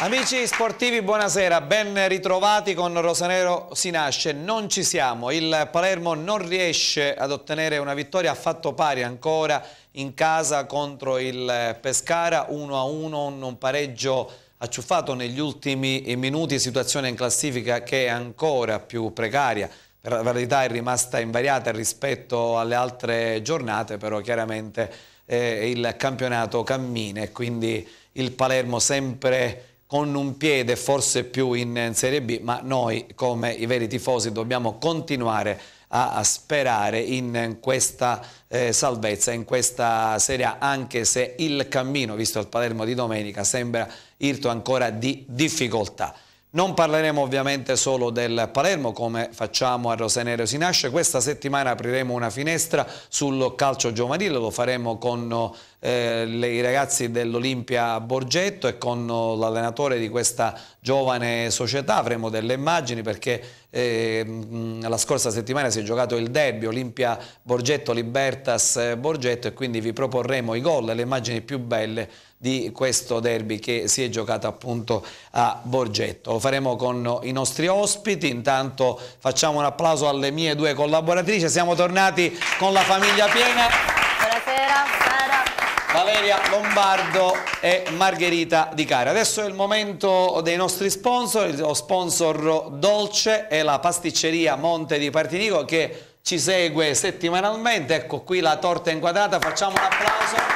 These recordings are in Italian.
Amici sportivi, buonasera, ben ritrovati con Rosanero si nasce. Non ci siamo, il Palermo non riesce ad ottenere una vittoria, ha fatto pari ancora in casa contro il Pescara, 1-1, un pareggio acciuffato negli ultimi minuti, situazione in classifica che è ancora più precaria. Per la verità è rimasta invariata rispetto alle altre giornate, però chiaramente il campionato cammina e quindi il Palermo sempre con un piede forse più in Serie B, ma noi come i veri tifosi dobbiamo continuare a sperare in questa salvezza, in questa Serie A, anche se il cammino, visto il Palermo di domenica, sembra irto ancora di difficoltà. Non parleremo ovviamente solo del Palermo come facciamo a Rosanero si nasce. Questa settimana apriremo una finestra sul calcio giovanile, lo faremo con i ragazzi dell'Olimpia Borgetto e con l'allenatore di questa giovane società. Avremo delle immagini perché la scorsa settimana si è giocato il derby Olimpia Borgetto Libertas Borgetto e quindi vi proporremo i gol e le immagini più belle di questo derby che si è giocato appunto a Borgetto. Lo faremo con i nostri ospiti, intanto facciamo un applauso alle mie due collaboratrici, siamo tornati con la famiglia piena. Buonasera. Valeria Lombardo e Margherita Di Cara. Adesso è il momento dei nostri sponsor, lo sponsor dolce è la pasticceria Monte di Partinico che ci segue settimanalmente, ecco qui la torta inquadrata, facciamo un applauso.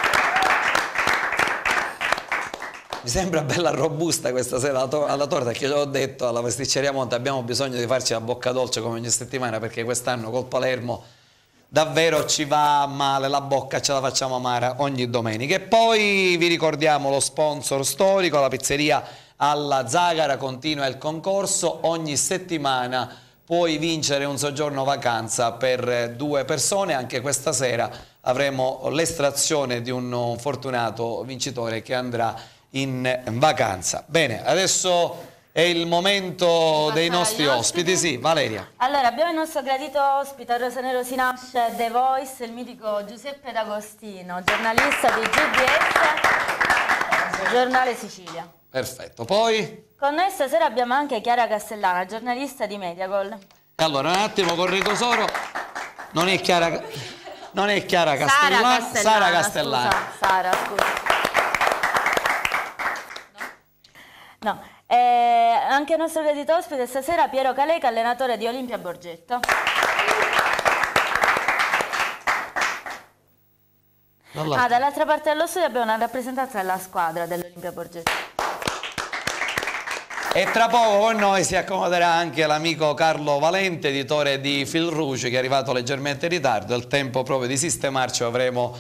Mi sembra bella robusta questa sera alla torta, che l'ho detto alla pasticceria Monte, abbiamo bisogno di farci la bocca dolce come ogni settimana perché quest'anno col Palermo davvero ci va male, la bocca ce la facciamo amara ogni domenica. E poi vi ricordiamo lo sponsor storico, la pizzeria alla Zagara, continua il concorso, ogni settimana puoi vincere un soggiorno vacanza per 2 persone, anche questa sera avremo l'estrazione di un fortunato vincitore che andrà in vacanza. Bene, adesso è il momento dei nostri ospiti. Sì, Valeria. Allora, abbiamo il nostro gradito ospite a Rosanero si nasce, The Voice, il mitico Giuseppe D'Agostino, giornalista di GDS, Giornale Sicilia. Perfetto, poi? Con noi stasera abbiamo anche Chiara Castellana, giornalista di Mediagol. Allora, un attimo, con Ricosoro, non è Chiara Castellana, Sara Castellana. Scusa. No, anche il nostro gradito ospite stasera Piero Caleca, allenatore di Olimpia Borgetto. Dall'altra parte dello studio abbiamo una rappresentanza della squadra dell'Olimpia Borgetto. E tra poco con noi si accomoderà anche l'amico Carlo Valente, editore di Fil Rouge, che è arrivato leggermente in ritardo, è il tempo proprio di sistemarci, avremo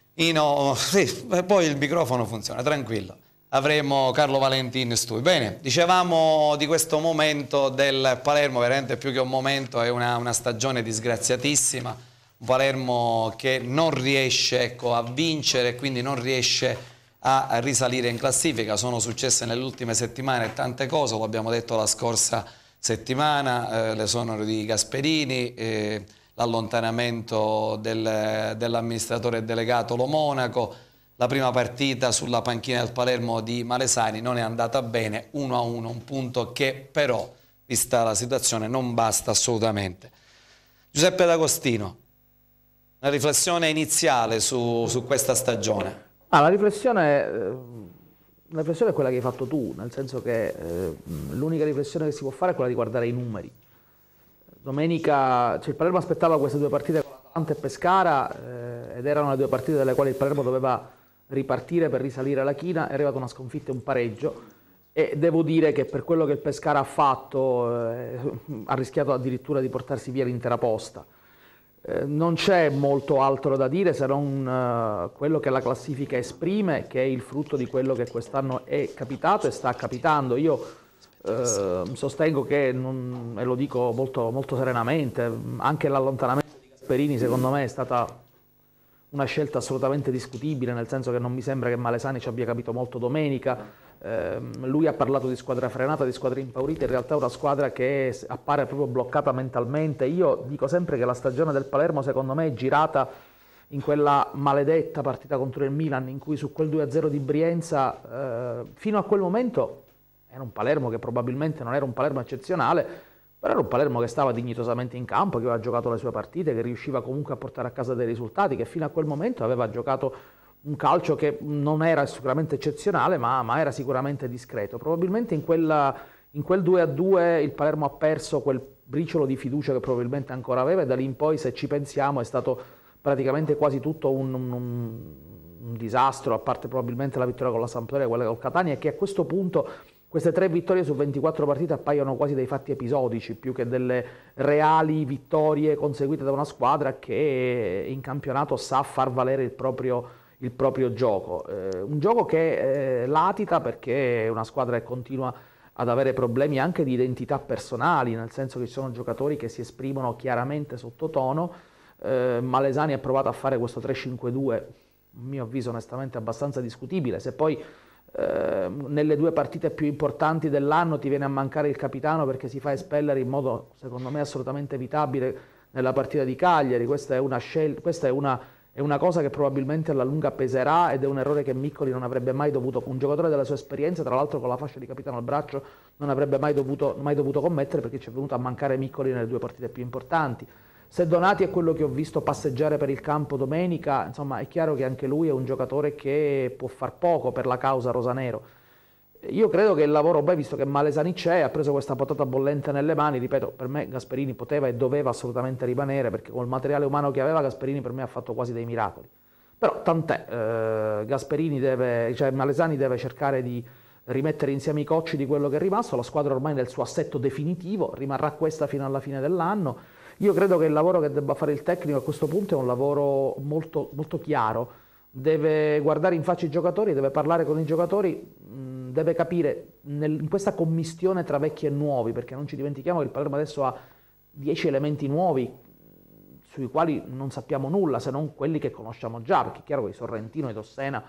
sì, poi il microfono funziona, tranquillo. Avremo Carlo Valenti in studio. Bene, dicevamo di questo momento del Palermo, veramente più che un momento, è una stagione disgraziatissima, un Palermo che non riesce, ecco, a vincere, quindi non riesce a risalire in classifica. Sono successe nelle ultime settimane tante cose, lo abbiamo detto la scorsa settimana, l'esonero di Gasperini, l'allontanamento dell'amministratore delegato Lo Monaco. La prima partita sulla panchina del Palermo di Malesani non è andata bene, 1-1, un punto che però, vista la situazione, non basta assolutamente. Giuseppe D'Agostino, una riflessione iniziale su questa stagione. La riflessione è quella che hai fatto tu, nel senso che l'unica riflessione che si può fare è quella di guardare i numeri. Domenica, il Palermo aspettava queste 2 partite con Atalanta e Pescara ed erano le 2 partite dalle quali il Palermo doveva ripartire per risalire la china, è arrivata una sconfitta e un pareggio e devo dire che per quello che il Pescara ha fatto ha rischiato addirittura di portarsi via l'intera posta. Non c'è molto altro da dire se non quello che la classifica esprime, che è il frutto di quello che quest'anno è capitato e sta capitando. Io sostengo che, e lo dico molto, molto serenamente, anche l'allontanamento di Gasperini secondo me è stata una scelta assolutamente discutibile, nel senso che non mi sembra che Malesani ci abbia capito molto domenica. Lui ha parlato di squadra frenata, di squadra impaurita, in realtà è una squadra che appare proprio bloccata mentalmente. Io dico sempre che la stagione del Palermo secondo me è girata in quella maledetta partita contro il Milan, in cui su quel 2-0 di Brienza fino a quel momento era un Palermo che probabilmente non era un Palermo eccezionale, però era un Palermo che stava dignitosamente in campo, che aveva giocato le sue partite, che riusciva comunque a portare a casa dei risultati, che fino a quel momento aveva giocato un calcio che non era sicuramente eccezionale, ma era sicuramente discreto. Probabilmente in quel 2-2 il Palermo ha perso quel briciolo di fiducia che probabilmente ancora aveva, e da lì in poi, se ci pensiamo, è stato praticamente quasi tutto un disastro, a parte probabilmente la vittoria con la Sampdoria e quella col Catania, e che a questo punto queste 3 vittorie su 24 partite appaiono quasi dei fatti episodici, più che delle reali vittorie conseguite da una squadra che in campionato sa far valere il proprio gioco. Un gioco che latita perché è una squadra che continua ad avere problemi anche di identità personali, nel senso che ci sono giocatori che si esprimono chiaramente sottotono. Malesani ha provato a fare questo 3-5-2, a mio avviso onestamente abbastanza discutibile. Se poi nelle 2 partite più importanti dell'anno ti viene a mancare il capitano perché si fa espellere in modo secondo me assolutamente evitabile nella partita di Cagliari, questa è una cosa che probabilmente alla lunga peserà, ed è un errore che Miccoli non avrebbe mai dovuto, un giocatore della sua esperienza, tra l'altro con la fascia di capitano al braccio, non avrebbe mai dovuto commettere, perché ci è venuto a mancare Miccoli nelle 2 partite più importanti. Se Donati è quello che ho visto passeggiare per il campo domenica, insomma è chiaro che anche lui è un giocatore che può far poco per la causa rosanero. Io credo che il lavoro, visto che Malesani c'è, ha preso questa patata bollente nelle mani. Ripeto, per me Gasperini poteva e doveva assolutamente rimanere, perché con il materiale umano che aveva Gasperini per me ha fatto quasi dei miracoli. Però tant'è, Malesani deve cercare di rimettere insieme i cocci di quello che è rimasto. La squadra ormai nel suo assetto definitivo, rimarrà questa fino alla fine dell'anno. Io credo che il lavoro che debba fare il tecnico a questo punto è un lavoro molto, molto chiaro. Deve guardare in faccia i giocatori, deve parlare con i giocatori, deve capire in questa commistione tra vecchi e nuovi, perché non ci dimentichiamo che il Palermo adesso ha 10 elementi nuovi sui quali non sappiamo nulla, se non quelli che conosciamo già, perché è chiaro che i Sorrentino, i Dossena,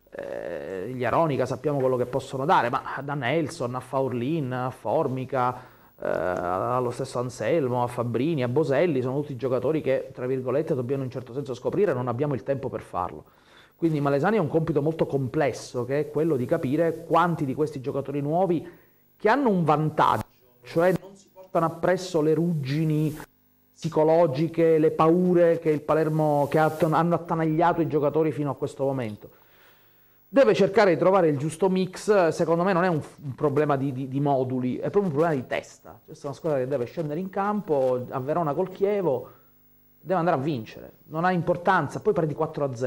gli Aronica sappiamo quello che possono dare, ma da Nelson a Faurlin, a Formica, allo stesso Anselmo, a Fabbrini, a Boselli, sono tutti giocatori che, tra virgolette, dobbiamo in un certo senso scoprire, non abbiamo il tempo per farlo. Quindi Malesani ha un compito molto complesso, che è quello di capire quanti di questi giocatori nuovi, che hanno un vantaggio, cioè non si portano appresso le ruggini psicologiche, le paure che il Palermo, che hanno attanagliato i giocatori fino a questo momento. Deve cercare di trovare il giusto mix. Secondo me non è un problema di moduli, è proprio un problema di testa. Questa è una squadra che deve scendere in campo a Verona col Chievo, deve andare a vincere, non ha importanza, poi prendi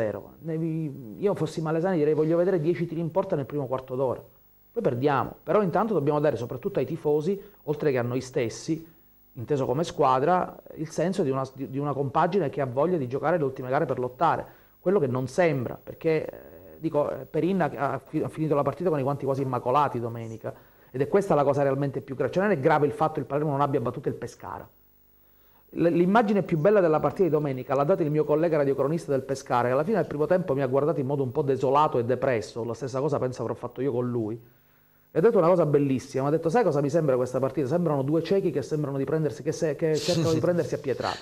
4-0. Io fossi Malesani direi voglio vedere 10 tiri in porta nel primo quarto d'ora, poi perdiamo, però intanto dobbiamo dare soprattutto ai tifosi, oltre che a noi stessi, inteso come squadra, il senso di una compagine che ha voglia di giocare le ultime gare per lottare, quello che non sembra, perché Perin ha finito la partita con i guanti quasi immacolati domenica, ed è questa la cosa realmente più grave. Cioè non è grave il fatto che il Palermo non abbia battuto il Pescara. L'immagine più bella della partita di domenica l'ha data il mio collega radiocronista del Pescara, che alla fine del primo tempo mi ha guardato in modo un po' desolato e depresso, la stessa cosa penso avrò fatto io con lui, e ha detto una cosa bellissima, mi ha detto: sai cosa mi sembra questa partita? Sembrano 2 ciechi che sembrano di prendersi, che cercano di prendersi a pietrate.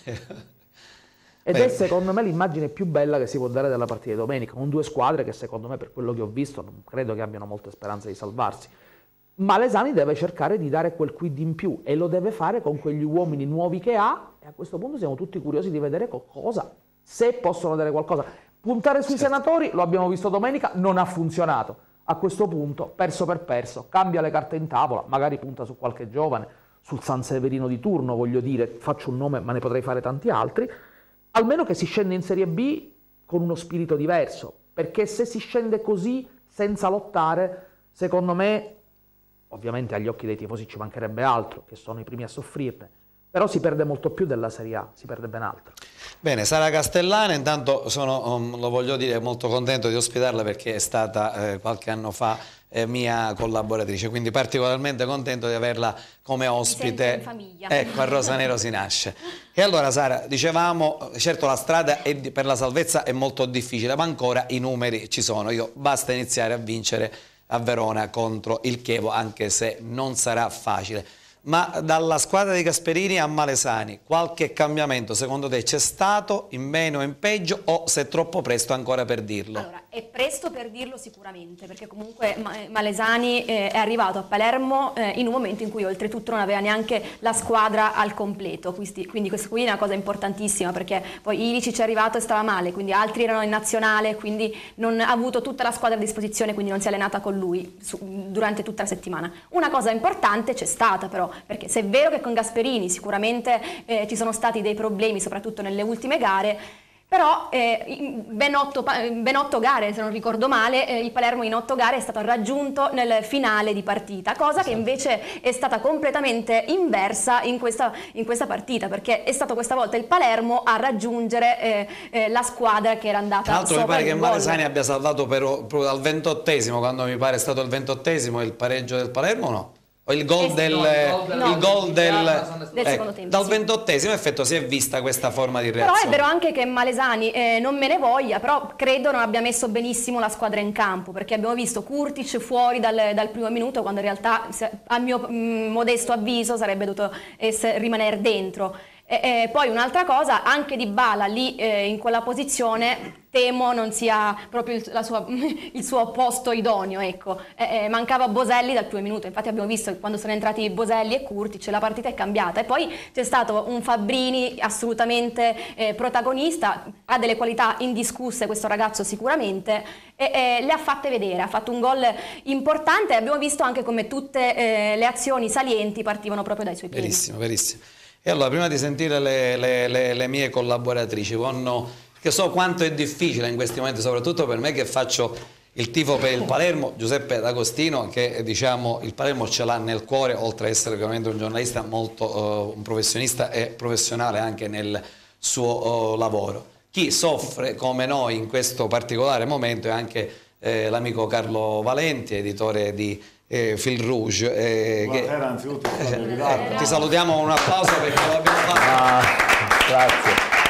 Ed è secondo me l'immagine più bella che si può dare della partita di domenica, con 2 squadre che secondo me, per quello che ho visto, non credo che abbiano molte speranze di salvarsi. Malesani deve cercare di dare quel quid in più, e lo deve fare con quegli uomini nuovi che ha, e a questo punto siamo tutti curiosi di vedere cosa, se possono dare qualcosa. Puntare sui senatori, lo abbiamo visto domenica, non ha funzionato. A questo punto, perso per perso, cambia le carte in tavola, magari punta su qualche giovane, sul San Severino di turno, voglio dire, faccio un nome ma ne potrei fare tanti altri, almeno che si scende in Serie B con uno spirito diverso, perché se si scende così, senza lottare, secondo me, ovviamente agli occhi dei tifosi ci mancherebbe altro, che sono i primi a soffrirne, però si perde molto più della Serie A, si perde ben altro. Bene, Sara Castellana, intanto sono, lo voglio dire, molto contento di ospitarla, perché è stata qualche anno fa mia collaboratrice, quindi particolarmente contento di averla come ospite. In famiglia. Ecco, a Rosanero si nasce. E allora Sara, dicevamo, certo la strada per la salvezza è molto difficile, ma ancora i numeri ci sono. Basta iniziare a vincere a Verona contro il Chievo, anche se non sarà facile. Ma dalla squadra di Gasperini a Malesani, qualche cambiamento secondo te c'è stato, in meno o in peggio, o se è troppo presto ancora per dirlo? Allora, È presto per dirlo sicuramente, perché comunque Malesani è arrivato a Palermo in un momento in cui oltretutto non aveva neanche la squadra al completo, quindi questa qui è una cosa importantissima, perché poi Ilicic è arrivato e stava male, quindi altri erano in nazionale, quindi non ha avuto tutta la squadra a disposizione, quindi non si è allenata con lui durante tutta la settimana. Una cosa importante c'è stata però, perché se è vero che con Gasperini sicuramente ci sono stati dei problemi, soprattutto nelle ultime gare, però ben 8 gare, se non ricordo male, il Palermo in 8 gare è stato raggiunto nel finale di partita, cosa che invece è stata completamente inversa in questa partita, perché è stato questa volta il Palermo a raggiungere la squadra che era andata Tra l'altro mi sopra pare il che gol. Malesani abbia salvato proprio dal 28esimo, quando mi pare è stato il 28esimo il pareggio del Palermo, no? O il gol del secondo tempo, dal sì. 28esimo effetto si è vista questa forma di Però reazione. è vero anche che Malesani non me ne voglia, però credo non abbia messo benissimo la squadra in campo, perché abbiamo visto Kurtic fuori dal primo minuto, quando in realtà a mio modesto avviso sarebbe dovuto rimanere dentro. Poi un'altra cosa, anche Dybala lì in quella posizione temo non sia proprio il suo posto idoneo, ecco. Mancava Boselli dal primo minuto, infatti abbiamo visto che quando sono entrati Boselli e Kurtic la partita è cambiata, e poi c'è stato un Fabbrini assolutamente protagonista, ha delle qualità indiscusse questo ragazzo sicuramente, e le ha fatte vedere, ha fatto un gol importante, e abbiamo visto anche come tutte le azioni salienti partivano proprio dai suoi piedi. Verissimo, verissimo. E allora, prima di sentire le mie collaboratrici, perché so quanto è difficile in questi momenti, soprattutto per me che faccio il tifo per il Palermo, Giuseppe D'Agostino, che diciamo il Palermo ce l'ha nel cuore, oltre ad essere ovviamente un giornalista molto un professionista e professionale anche nel suo lavoro. Chi soffre come noi in questo particolare momento è anche l'amico Carlo Valenti, editore di Fil Rouge. Buonasera, anzitutto. Ti salutiamo con un applauso perché lo abbiamo fatto. Grazie.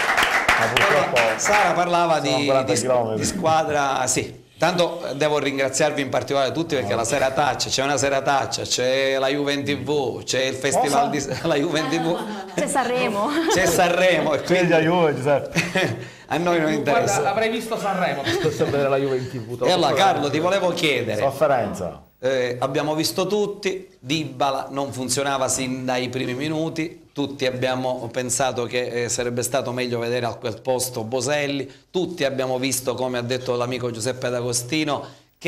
Ma purtroppo Sara parlava sono 40 di chilometri. squadra, sì. Tanto devo ringraziarvi in particolare tutti, perché la serataccia, c'è una serataccia, c'è la Juve in TV, c'è il festival di la Juve in TV. C'è Sanremo. C'è Sanremo e quindi Figlia Juve, Giuseppe. a noi non interessa. Guarda, avrei visto Sanremo piuttosto che vedere la Juve in TV. E allora Carlo, ti volevo chiedere, Sofferenza. abbiamo visto tutti, Dybala non funzionava sin dai primi minuti, tutti abbiamo pensato che sarebbe stato meglio vedere a quel posto Boselli, tutti abbiamo visto, come ha detto l'amico Giuseppe D'Agostino,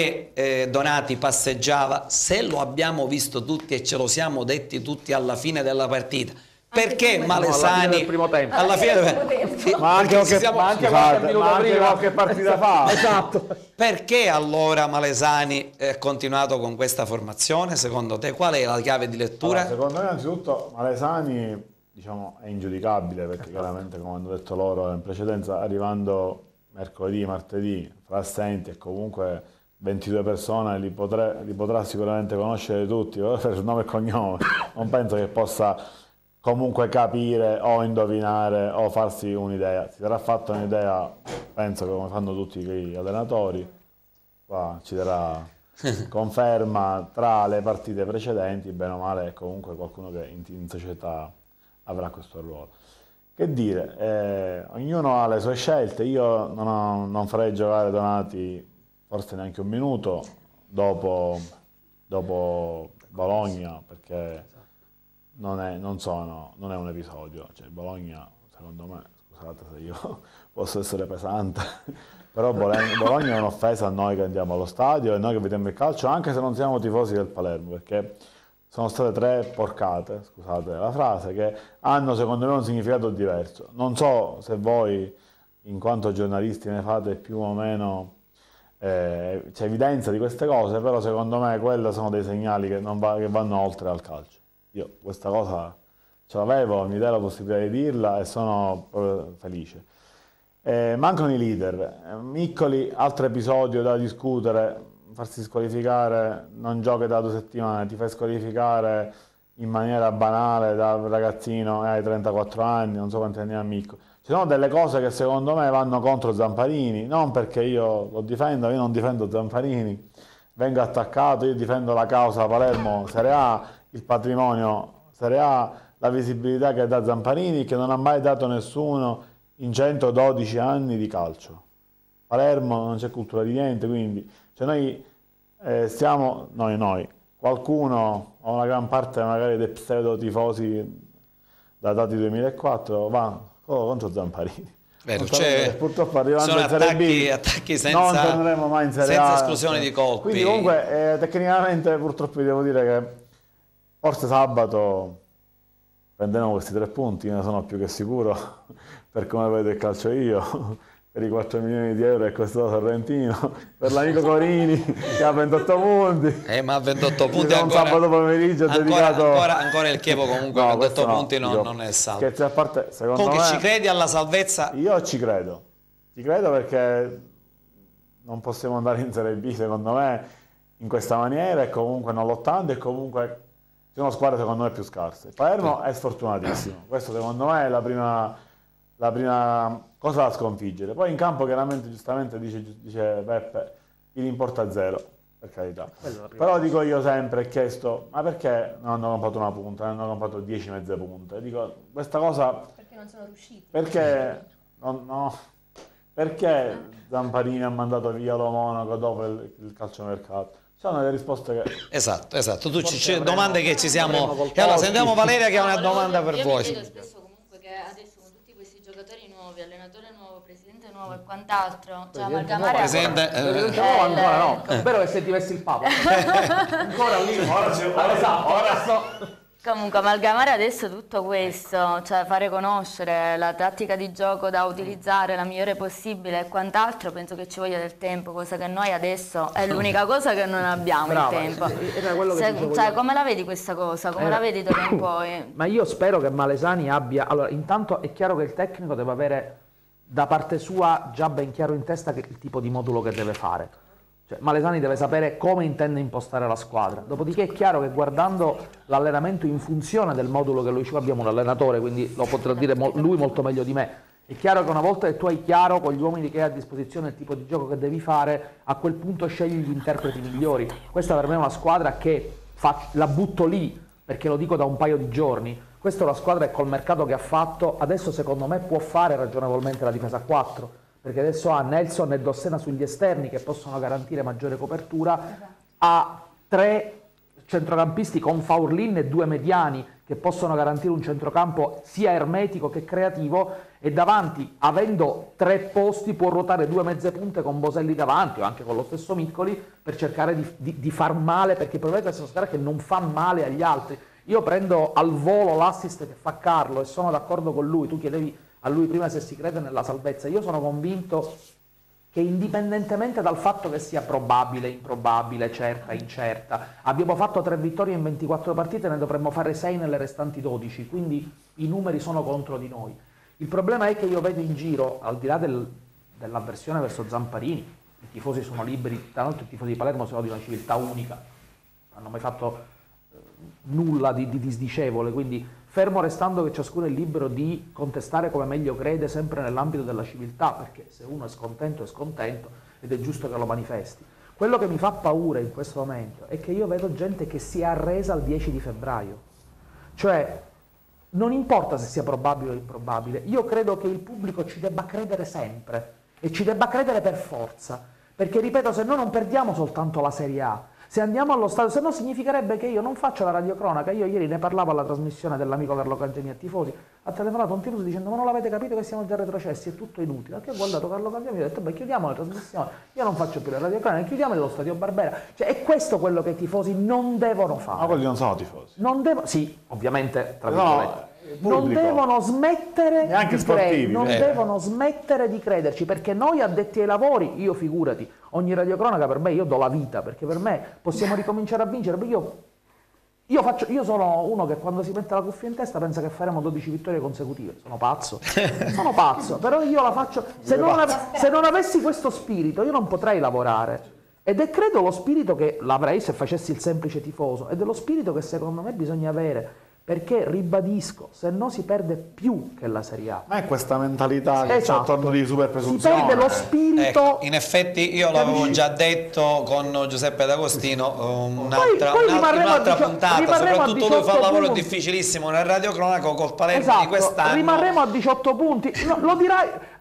che Donati passeggiava, se lo abbiamo visto tutti e ce lo siamo detti tutti alla fine della partita. Perché Malesani alla fine del primo tempo. Ma anche qualche partita fa. Esatto. Perché allora Malesani è continuato con questa formazione? Secondo te qual è la chiave di lettura? Allora, secondo me innanzitutto Malesani, diciamo, è ingiudicabile, perché chiaramente, come hanno detto loro in precedenza, arrivando mercoledì, martedì, fra assenti e comunque 22 persone li potrà sicuramente conoscere tutti per nome e cognome. Non penso che possa comunque capire o indovinare o farsi un'idea. Si sarà fatta un'idea, penso che come fanno tutti gli allenatori, qua ci darà conferma tra le partite precedenti, bene o male, comunque qualcuno che in società avrà questo ruolo. Che dire, ognuno ha le sue scelte, io non farei giocare Donati forse neanche un minuto dopo Bologna, perché non è un episodio, cioè Bologna, secondo me, scusate se io posso essere pesante, però Bologna è un'offesa a noi che andiamo allo stadio e noi che vediamo il calcio, anche se non siamo tifosi del Palermo, perché sono state 3 porcate, scusate la frase, che hanno secondo me un significato diverso. Non so se voi, in quanto giornalisti, ne fate più o meno c'è evidenza di queste cose, però secondo me quelli sono dei segnali che vanno oltre al calcio. Io questa cosa ce l'avevo, mi dai la possibilità di dirla e sono proprio felice. Mancano i leader. Miccoli, altro episodio da discutere, farsi squalificare, non giochi da 2 settimane, ti fai squalificare in maniera banale da ragazzino e hai 34 anni, non so quanti anni ha Micco. Ci sono delle cose che secondo me vanno contro Zamparini, non perché io lo difendo, io non difendo Zamparini, vengo attaccato, io difendo la causa Palermo Serie A, il patrimonio Serie A, la visibilità che dà Zamparini, che non ha mai dato nessuno in 112 anni di calcio. Palermo non c'è cultura di niente, quindi cioè noi stiamo, qualcuno o una gran parte magari dei pseudo tifosi datati 2004 va contro Zamparini. Vero, purtroppo arrivando sono in Serie B attacchi non senza, torneremo mai in Serie senza A, esclusione di colpi. quindi comunque tecnicamente purtroppo vi devo dire che forse sabato prenderemo questi 3 punti, ne sono più che sicuro, per come vedo il calcio io, per i 4 milioni di euro che è costato Sorrentino, per l'amico Corini che ha 28 punti. Ma 28 punti un ancora, sabato pomeriggio dedicato... ancora il Chievo comunque, no, 28 no, punti non è salvo. Scherzi a parte, secondo Comunque me... ci credi alla salvezza? Io ci credo perché non possiamo andare in Serie B secondo me in questa maniera e comunque non lottando, e comunque ci sono squadre secondo me più scarse. Palermo è sfortunatissimo, questo secondo me è la prima cosa da sconfiggere. Poi in campo chiaramente giustamente dice Beppe, il importa 0, per carità. Però dico io sempre, ho chiesto, ma perché non hanno comprato una punta, ne hanno comprato 10 mezze punte? Dico, questa cosa... Perché non sono riusciti. Perché... Perché Zamparini ha mandato via lo Monaco dopo il calciomercato? Sono le risposte che... Esatto. Tu domande che ci siamo... E allora sentiamo Valeria che ha una domanda per voi. Io mi chiedo spesso comunque che adesso con tutti questi giocatori nuovi, allenatore nuovo, presidente nuovo e quant'altro, cioè amalgamare... Ancora no, spero che se ti vessi il Papa. Ancora lì, ora Comunque amalgamare adesso tutto questo, cioè fare conoscere la tattica di gioco da utilizzare la migliore possibile e quant'altro, penso che ci voglia del tempo, cosa che noi adesso è l'unica cosa che non abbiamo. Brava, il tempo. era quello che Cioè, come la vedi questa cosa? Come la vedi d'ora in poi? Ma io spero che Malesani abbia... Allora, intanto è chiaro che il tecnico deve avere da parte sua già ben chiaro in testa che il tipo di modulo che deve fare. Cioè, Malesani deve sapere come intende impostare la squadra. Dopodiché è chiaro che guardando l'allenamento in funzione del modulo che lui ci abbiamo un allenatore, quindi lo potrà dire lui molto meglio di me. È chiaro che una volta che tu hai chiaro con gli uomini che hai a disposizione il tipo di gioco che devi fare, a quel punto scegli gli interpreti migliori. Questa per me è una squadra che la butto lì, perché lo dico da un paio di giorni. Questa è una squadra che col mercato che ha fatto, adesso secondo me può fare ragionevolmente la difesa a 4. Perché adesso ha Nelson e Dossena sugli esterni che possono garantire maggiore copertura, ha 3 centrocampisti con Faurlin e 2 mediani che possono garantire un centrocampo sia ermetico che creativo, e davanti, avendo 3 posti, può ruotare 2 mezze punte con Boselli davanti o anche con lo stesso Miccoli per cercare di far male, perché il problema è questa squadra che non fa male agli altri. Io prendo al volo l'assist che fa Carlo e sono d'accordo con lui. Tu chiedevi a lui prima se si crede nella salvezza. Io sono convinto che indipendentemente dal fatto che sia probabile, improbabile, certa, incerta, abbiamo fatto 3 vittorie in 24 partite, ne dovremmo fare 6 nelle restanti 12, quindi i numeri sono contro di noi. Il problema è che io vedo in giro, al di là dell'avversione verso Zamparini, i tifosi sono liberi, tra l'altro i tifosi di Palermo sono di una civiltà unica, non hanno mai fatto nulla di disdicevole, quindi fermo restando che ciascuno è libero di contestare come meglio crede, sempre nell'ambito della civiltà, perché se uno è scontento ed è giusto che lo manifesti. Quello che mi fa paura in questo momento è che io vedo gente che si è arresa al 10 di febbraio, cioè non importa se sia probabile o improbabile, io credo che il pubblico ci debba credere sempre e ci debba credere per forza, perché ripeto, se noi non perdiamo soltanto la Serie A, se andiamo allo stadio, se no significherebbe che io non faccio la radiocronaca. Io ieri ne parlavo alla trasmissione dell'amico Carlo Cangiani a tifosi, ha telefonato un tifoso dicendo ma non l'avete capito che siamo già retrocessi, è tutto inutile. Perché ho guardato Carlo Cangiani e ho detto beh, chiudiamo la trasmissione, io non faccio più la radiocronaca, chiudiamo lo stadio Barbera. Cioè è questo quello che i tifosi non devono fare. Ma quelli non sono tifosi. Sì, ovviamente, tra No, virgolette. Non devono smettere devono smettere di crederci, perché noi addetti ai lavori, io figurati, ogni radiocronaca per me, io do la vita, perché per me possiamo ricominciare a vincere, perché io sono uno che quando si mette la cuffia in testa pensa che faremo 12 vittorie consecutive, sono pazzo, però io la faccio, se non avessi questo spirito io non potrei lavorare, ed è credo lo spirito che l'avrei se facessi il semplice tifoso, ed è lo spirito che secondo me bisogna avere. Perché, ribadisco, se no si perde più che la Serie A. Ma è questa mentalità che c'è attorno di super presunzione. Si perde lo spirito... Ecco, in effetti io l'avevo già detto con Giuseppe D'Agostino un'altra puntata, soprattutto lui fa un lavoro difficilissimo nel radiocronaco col Palermo di quest'anno. Rimarremo a 18 punti, lo dirai...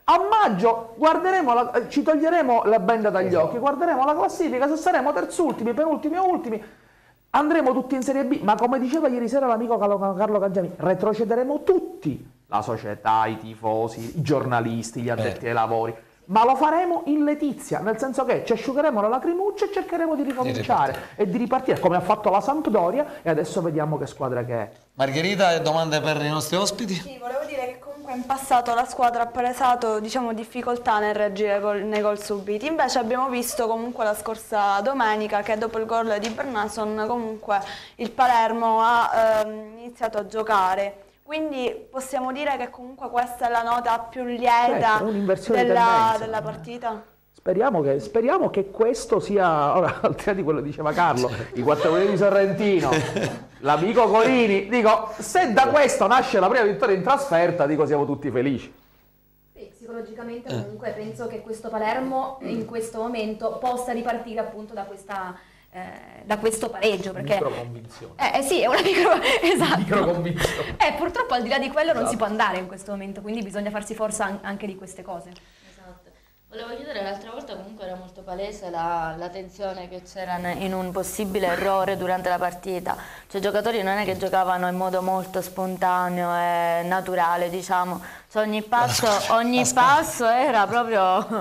A maggio ci toglieremo la benda dagli occhi, guarderemo la classifica, se saremo terzultimi, penultimi o ultimi, andremo tutti in Serie B, ma come diceva ieri sera l'amico Carlo Cangiani, retrocederemo tutti, la società, i tifosi, i giornalisti, gli addetti ai lavori, ma lo faremo in letizia, nel senso che ci asciugheremo la lacrimuccia e cercheremo di ricominciare e di ripartire, come ha fatto la Sampdoria, e adesso vediamo che squadra che è. Margherita, domande per i nostri ospiti? Sì, volevo dire che comunque in passato la squadra ha palesato, diciamo, difficoltà nel reagire nei gol subiti. Invece abbiamo visto comunque la scorsa domenica che dopo il gol di Bernason comunque il Palermo ha iniziato a giocare. Quindi possiamo dire che comunque questa è la nota più lieta della partita? Speriamo che questo sia, ora, al di là di quello che diceva Carlo, i 4 gol di Sorrentino, l'amico Colini, dico, se da questo nasce la prima vittoria in trasferta, dico siamo tutti felici. Sì, psicologicamente comunque penso che questo Palermo in questo momento possa ripartire appunto da questo pareggio, perché Microconvinzione. sì, è una esatto. Microconvinzione. Purtroppo al di là di quello non si può andare in questo momento, quindi bisogna farsi forza anche di queste cose. Esatto. Volevo chiedere, l'altra volta comunque era molto palese la tensione che c'era in un possibile errore durante la partita, cioè i giocatori non è che giocavano in modo molto spontaneo e naturale, diciamo, cioè ogni passo era proprio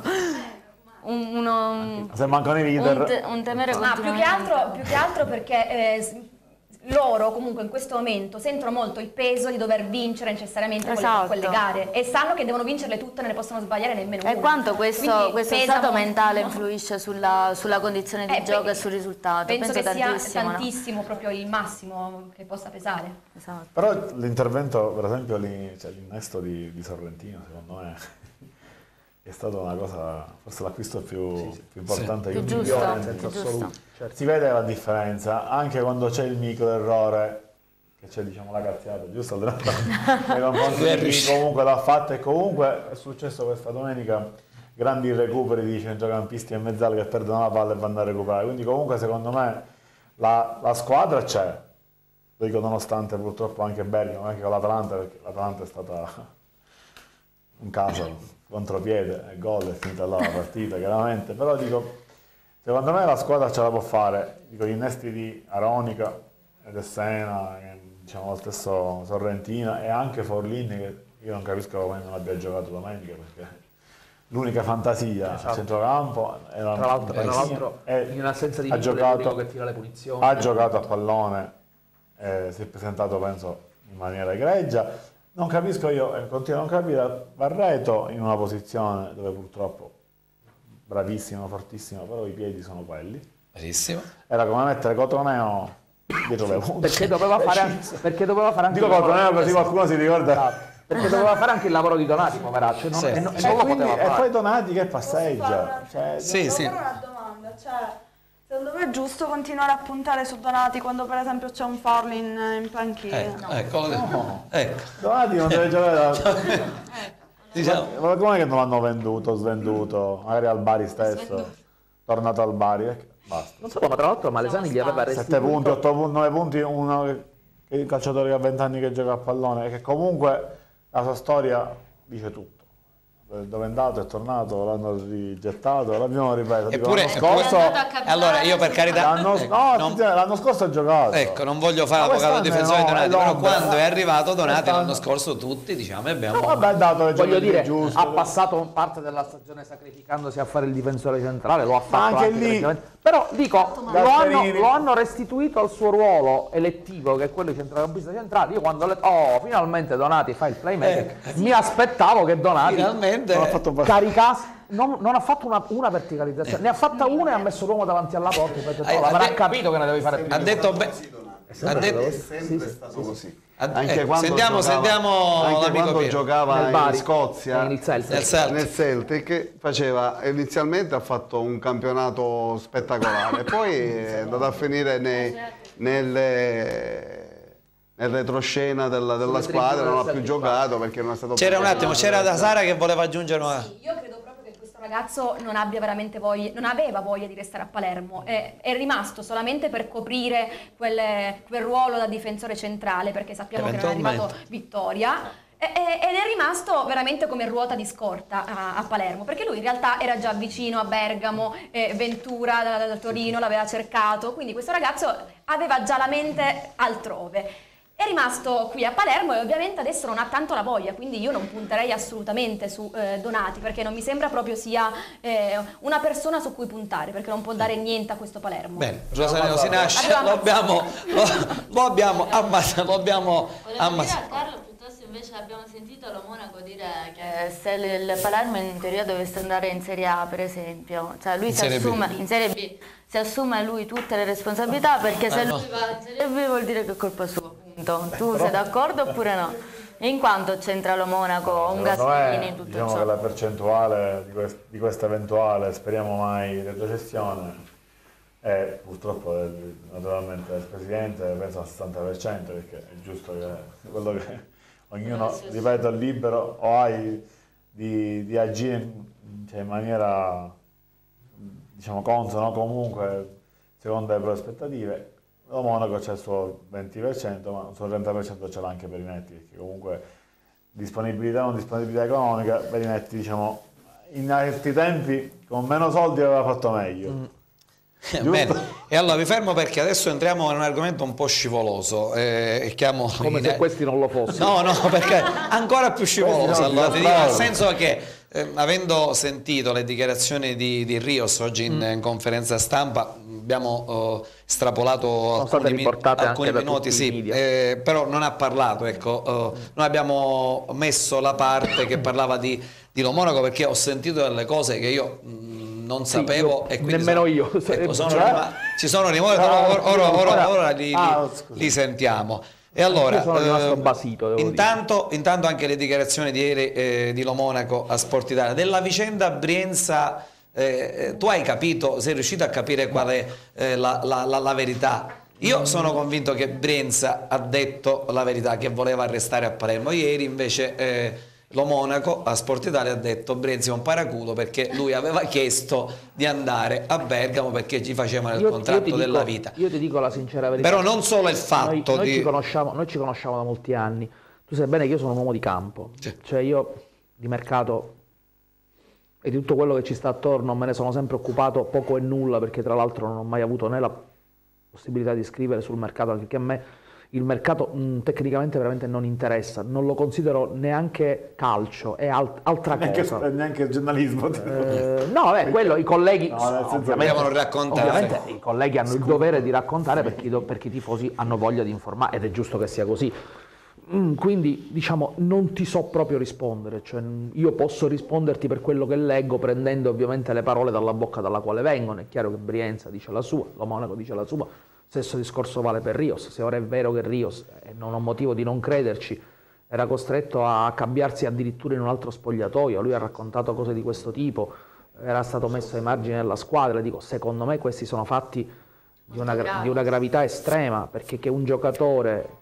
se mancano i leader, un temere più che altro perché loro comunque in questo momento sentono molto il peso di dover vincere necessariamente quelle gare e sanno che devono vincerle tutte, non ne possono sbagliare nemmeno una. E quanto questo stato mentale influisce sulla condizione di gioco e sul risultato? Penso che tantissimo, sia tantissimo, no? Proprio il massimo che possa pesare. Esatto. però l'intervento, per esempio l'innesto di Sorrentino, secondo me è stata una cosa, forse l'acquisto più importante più che giusto, migliore, più giusto. Si vede la differenza anche quando c'è il micro errore, che c'è, diciamo, la cazziata, giusto? Nei confronti di chi comunque l'ha fatta, e comunque è successo questa domenica, grandi recuperi di centrocampisti e mezzali che perdono la palla e vanno a recuperare, quindi comunque secondo me la squadra c'è, lo dico nonostante purtroppo anche Bergamo, anche con l'Atalanta, perché l'Atalanta è stata un caso, contropiede e gol, è finita là la partita chiaramente, però dico, secondo me la squadra ce la può fare, dico, gli innesti di Aronica ed Essena, diciamo lo stesso Sorrentina e anche Forlini, che io non capisco come non abbia giocato domenica, perché l'unica fantasia a centrocampo era Tra l'altro in un'assenza di che tira le punizioni, ha giocato a pallone, si è presentato penso in maniera egregia. Non capisco io, continuo a non capire, Barreto in una posizione dove purtroppo bravissimo, fortissimo, però i piedi sono quelli. Bravissimo. Era come mettere Cotroneo dietro le punte. perché doveva fare anche dico Cotroneo così qualcuno si ricorda. Esatto. Perché doveva fare anche il lavoro di Donati, poveraccio, e non lo poteva fare. E poi Donati che passeggia. Sì. Una domanda, secondo me è giusto continuare a puntare su Donati quando per esempio c'è un Forlì in panchina? Ecco. Donati non deve giocare diciamo. Ma com'è che non l'hanno venduto, svenduto? Magari al Bari stesso, tornato al Bari, basta. Non so, ma tra l'altro Malesani gli aveva 7 punti, 8 punti, 9 punti, il calciatore che ha 20 anni che gioca a pallone, e che comunque la sua storia dice tutto. Dove è andato, è tornato, l'hanno rigettato, l'abbiamo ripetuto. Eppure, allora io per carità l'anno scorso ha giocato. Ecco, non voglio fare l'avvocato difensore di Donati, però quando è arrivato Donati l'anno scorso tutti diciamo abbiamo voglio dire, giusto, ha passato parte della stagione sacrificandosi a fare il difensore centrale, lo ha fatto anche lì. Però dico, lo hanno restituito al suo ruolo elettivo, che è quello di centrocampista centrale. Io quando finalmente Donati fa il playmaker, mi aspettavo che Donati finalmente caricasse. Non ha fatto una verticalizzazione, ne ha fatta una e ha messo l'uomo davanti alla porta. Avrà capito che ne devi fare più. Ha detto è sempre stato così. Anche quando giocava in Scozia, nel Celtic, inizialmente ha fatto un campionato spettacolare, poi è andato a finire nel retroscena della squadra, non ha più giocato perché non è stato. C'era un attimo, c'era da Sara che voleva aggiungere una. Sì, io credo proprio che questo ragazzo non abbia veramente voglia, non aveva voglia di restare a Palermo, è rimasto solamente per coprire quel ruolo da difensore centrale, perché sappiamo che non è arrivato Vittoria. ed è rimasto veramente come ruota di scorta a Palermo, perché lui in realtà era già vicino a Bergamo, Ventura da Torino l'aveva cercato, quindi questo ragazzo aveva già la mente altrove. È rimasto qui a Palermo e ovviamente adesso non ha tanto la voglia, quindi io non punterei assolutamente su Donati, perché non mi sembra proprio sia una persona su cui puntare, perché non può dare niente a questo Palermo. Bene, Rosanero Sinasce lo abbiamo ammazzato. Volevo dire a Carlo, piuttosto invece abbiamo sentito lo Monaco dire che se il Palermo in teoria dovesse andare in Serie A, per esempio, cioè lui in Serie B, si assume lui tutte le responsabilità, perché se lui va in Serie B vuol dire che è colpa sua, punto. Tu sei d'accordo oppure no? E in quanto c'entra lo Monaco, un Gasperini in tutto diciamo ciò? che la percentuale di questa eventuale, speriamo mai, retrocessione è purtroppo naturalmente del Presidente, penso al 60%, perché è giusto che quello che ognuno, ripeto, è libero o hai di agire in maniera, diciamo, consona, comunque secondo le proprie aspettative. Lo Monaco c'è il suo 20%, ma il suo 30% ce l'ha anche Perinetti, perché comunque disponibilità o non disponibilità economica, Perinetti, diciamo, in altri tempi con meno soldi aveva fatto meglio. Bene, e allora vi fermo perché adesso entriamo in un argomento un po' scivoloso. Come se questi non lo fossero. No, perché ancora più scivoloso. Allora, ti dico, nel senso che avendo sentito le dichiarazioni di Rios oggi in conferenza stampa, abbiamo estrapolato alcuni minuti, sì, però non ha parlato. Ecco, noi abbiamo messo la parte che parlava di Lo Monaco, perché ho sentito delle cose che io non sapevo, e quindi nemmeno io. Ecco, ci sono rimorsi, ora li sentiamo. E allora, sono rimasto basito, intanto anche le dichiarazioni di ieri di Lo Monaco a Sport Italia, della vicenda Brienza, tu hai capito, sei riuscito a capire qual è la verità? Io sono convinto che Brienza ha detto la verità, che voleva restare a Palermo. Ieri invece Lo Monaco a Sport Italia ha detto Brienza è un paraculo, perché lui aveva chiesto di andare a Bergamo perché ci facevano il contratto della vita. Io ti dico la sincera verità. Però non solo il fatto noi ci conosciamo da molti anni. Tu sai bene che io sono un uomo di campo, cioè io di mercato e di tutto quello che ci sta attorno me ne sono sempre occupato poco e nulla, perché tra l'altro non ho mai avuto né la possibilità di scrivere sul mercato, perché a me il mercato tecnicamente veramente non interessa, non lo considero neanche calcio, è altra cosa. Neanche giornalismo. No, vabbè, quello i colleghi devono raccontare. Ovviamente i colleghi hanno il dovere di raccontare, perché i tifosi hanno voglia di informare, ed è giusto che sia così. Quindi, diciamo, non ti so proprio rispondere, cioè, io posso risponderti per quello che leggo, prendendo ovviamente le parole dalla bocca dalla quale vengono. È chiaro che Brienza dice la sua, Lo Monaco dice la sua, stesso discorso vale per Rios. Se ora è vero che Rios, e non ho motivo di non crederci, era costretto a cambiarsi addirittura in un altro spogliatoio, lui ha raccontato cose di questo tipo, era stato messo ai margini della squadra, dico, secondo me questi sono fatti di una gravità estrema, perché che un giocatore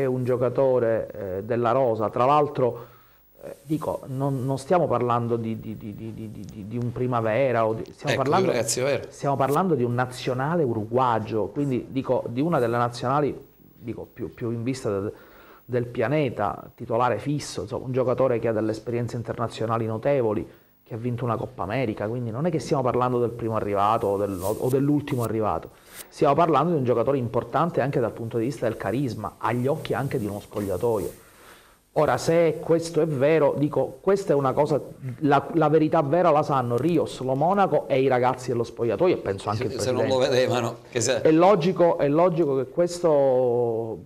della rosa, tra l'altro, dico, non stiamo parlando di un Primavera, stiamo parlando di un nazionale uruguagio, quindi dico, di una delle nazionali, dico, più in vista del pianeta, titolare fisso, insomma, un giocatore che ha delle esperienze internazionali notevoli, che ha vinto una Coppa America, quindi non è che stiamo parlando del primo arrivato o dell'ultimo arrivato, stiamo parlando di un giocatore importante anche dal punto di vista del carisma, agli occhi anche di uno spogliatoio. Ora, se questo è vero, dico, questa è una cosa, la verità vera la sanno Rios, Lo Monaco e i ragazzi dello spogliatoio, e penso anche il Presidente. Se non lo vedevano. È logico che questo,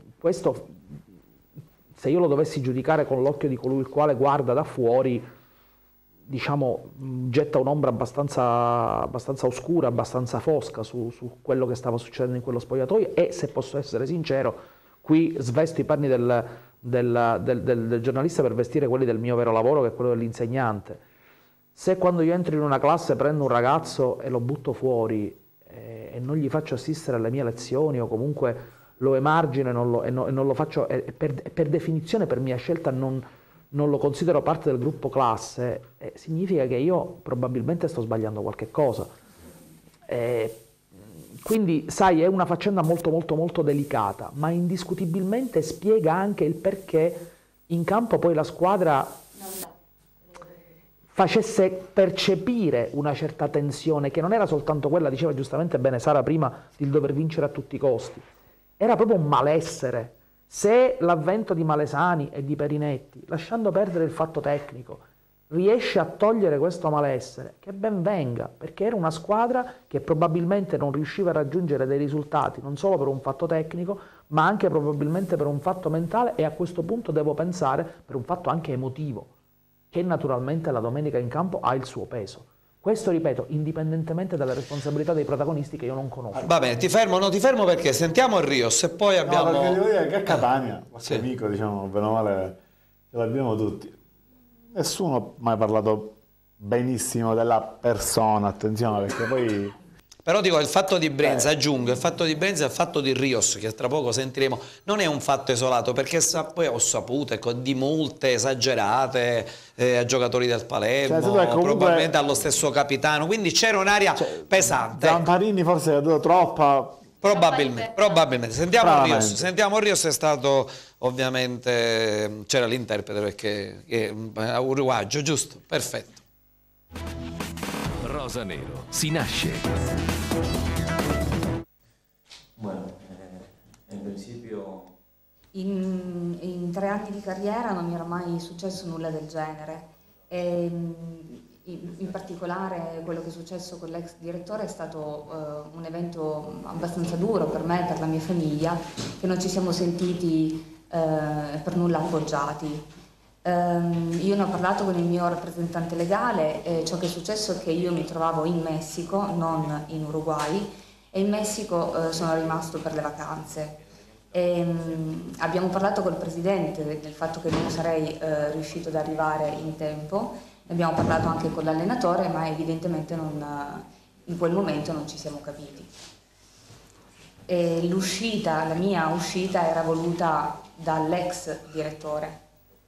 se io lo dovessi giudicare con l'occhio di colui il quale guarda da fuori, diciamo, getta un'ombra abbastanza oscura, abbastanza fosca su quello che stava succedendo in quello spogliatoio, e se posso essere sincero, qui svesto i panni del giornalista per vestire quelli del mio vero lavoro, che è quello dell'insegnante. Se quando io entro in una classe prendo un ragazzo e lo butto fuori e non gli faccio assistere alle mie lezioni, o comunque lo emargino e non lo faccio, per definizione, per mia scelta, non lo considero parte del gruppo classe, significa che io probabilmente sto sbagliando qualche cosa. Quindi, sai, è una faccenda molto molto molto delicata, ma indiscutibilmente spiega anche il perché in campo poi la squadra facesse percepire una certa tensione, che non era soltanto quella, diceva giustamente bene Sara prima, di dover vincere a tutti i costi, era proprio un malessere. Se l'avvento di Malesani e di Perinetti, lasciando perdere il fatto tecnico, riesce a togliere questo malessere, che ben venga, perché era una squadra che probabilmente non riusciva a raggiungere dei risultati, non solo per un fatto tecnico, ma anche probabilmente per un fatto mentale, e a questo punto devo pensare per un fatto anche emotivo, che naturalmente la domenica in campo ha il suo peso. Questo, ripeto, indipendentemente dalle responsabilità dei protagonisti che io non conosco. Va bene, ti fermo perché sentiamo il Rios e poi abbiamo... No, perché devo dire che a Catania, qualche amico, diciamo, bene o male, ce l'abbiamo tutti. Nessuno ha mai parlato benissimo della persona, attenzione, perché poi... Però dico, il fatto di Brienza, aggiungo, il fatto di Brienza e il fatto di Rios, che tra poco sentiremo, non è un fatto isolato, perché poi ho saputo di multe esagerate a giocatori del Palermo, comunque... probabilmente allo stesso capitano, quindi c'era un'aria pesante. Zamparini forse ha dato troppa... Probabilmente. Sentiamo Rios, è stato ovviamente, c'era l'interprete perché è uruguagio, giusto? Perfetto. Rosa Nero, si nasce. Bueno, en principio... In 3 anni di carriera non mi era mai successo nulla del genere. E, in particolare quello che è successo con l'ex direttore è stato un evento abbastanza duro per me e per la mia famiglia, che non ci siamo sentiti per nulla appoggiati. Io ne ho parlato con il mio rappresentante legale e ciò che è successo è che io mi trovavo in Messico, non in Uruguay, e in Messico sono rimasto per le vacanze. Abbiamo parlato col presidente del fatto che non sarei riuscito ad arrivare in tempo, abbiamo parlato anche con l'allenatore, ma evidentemente in quel momento non ci siamo capiti. E la mia uscita era voluta dall'ex direttore.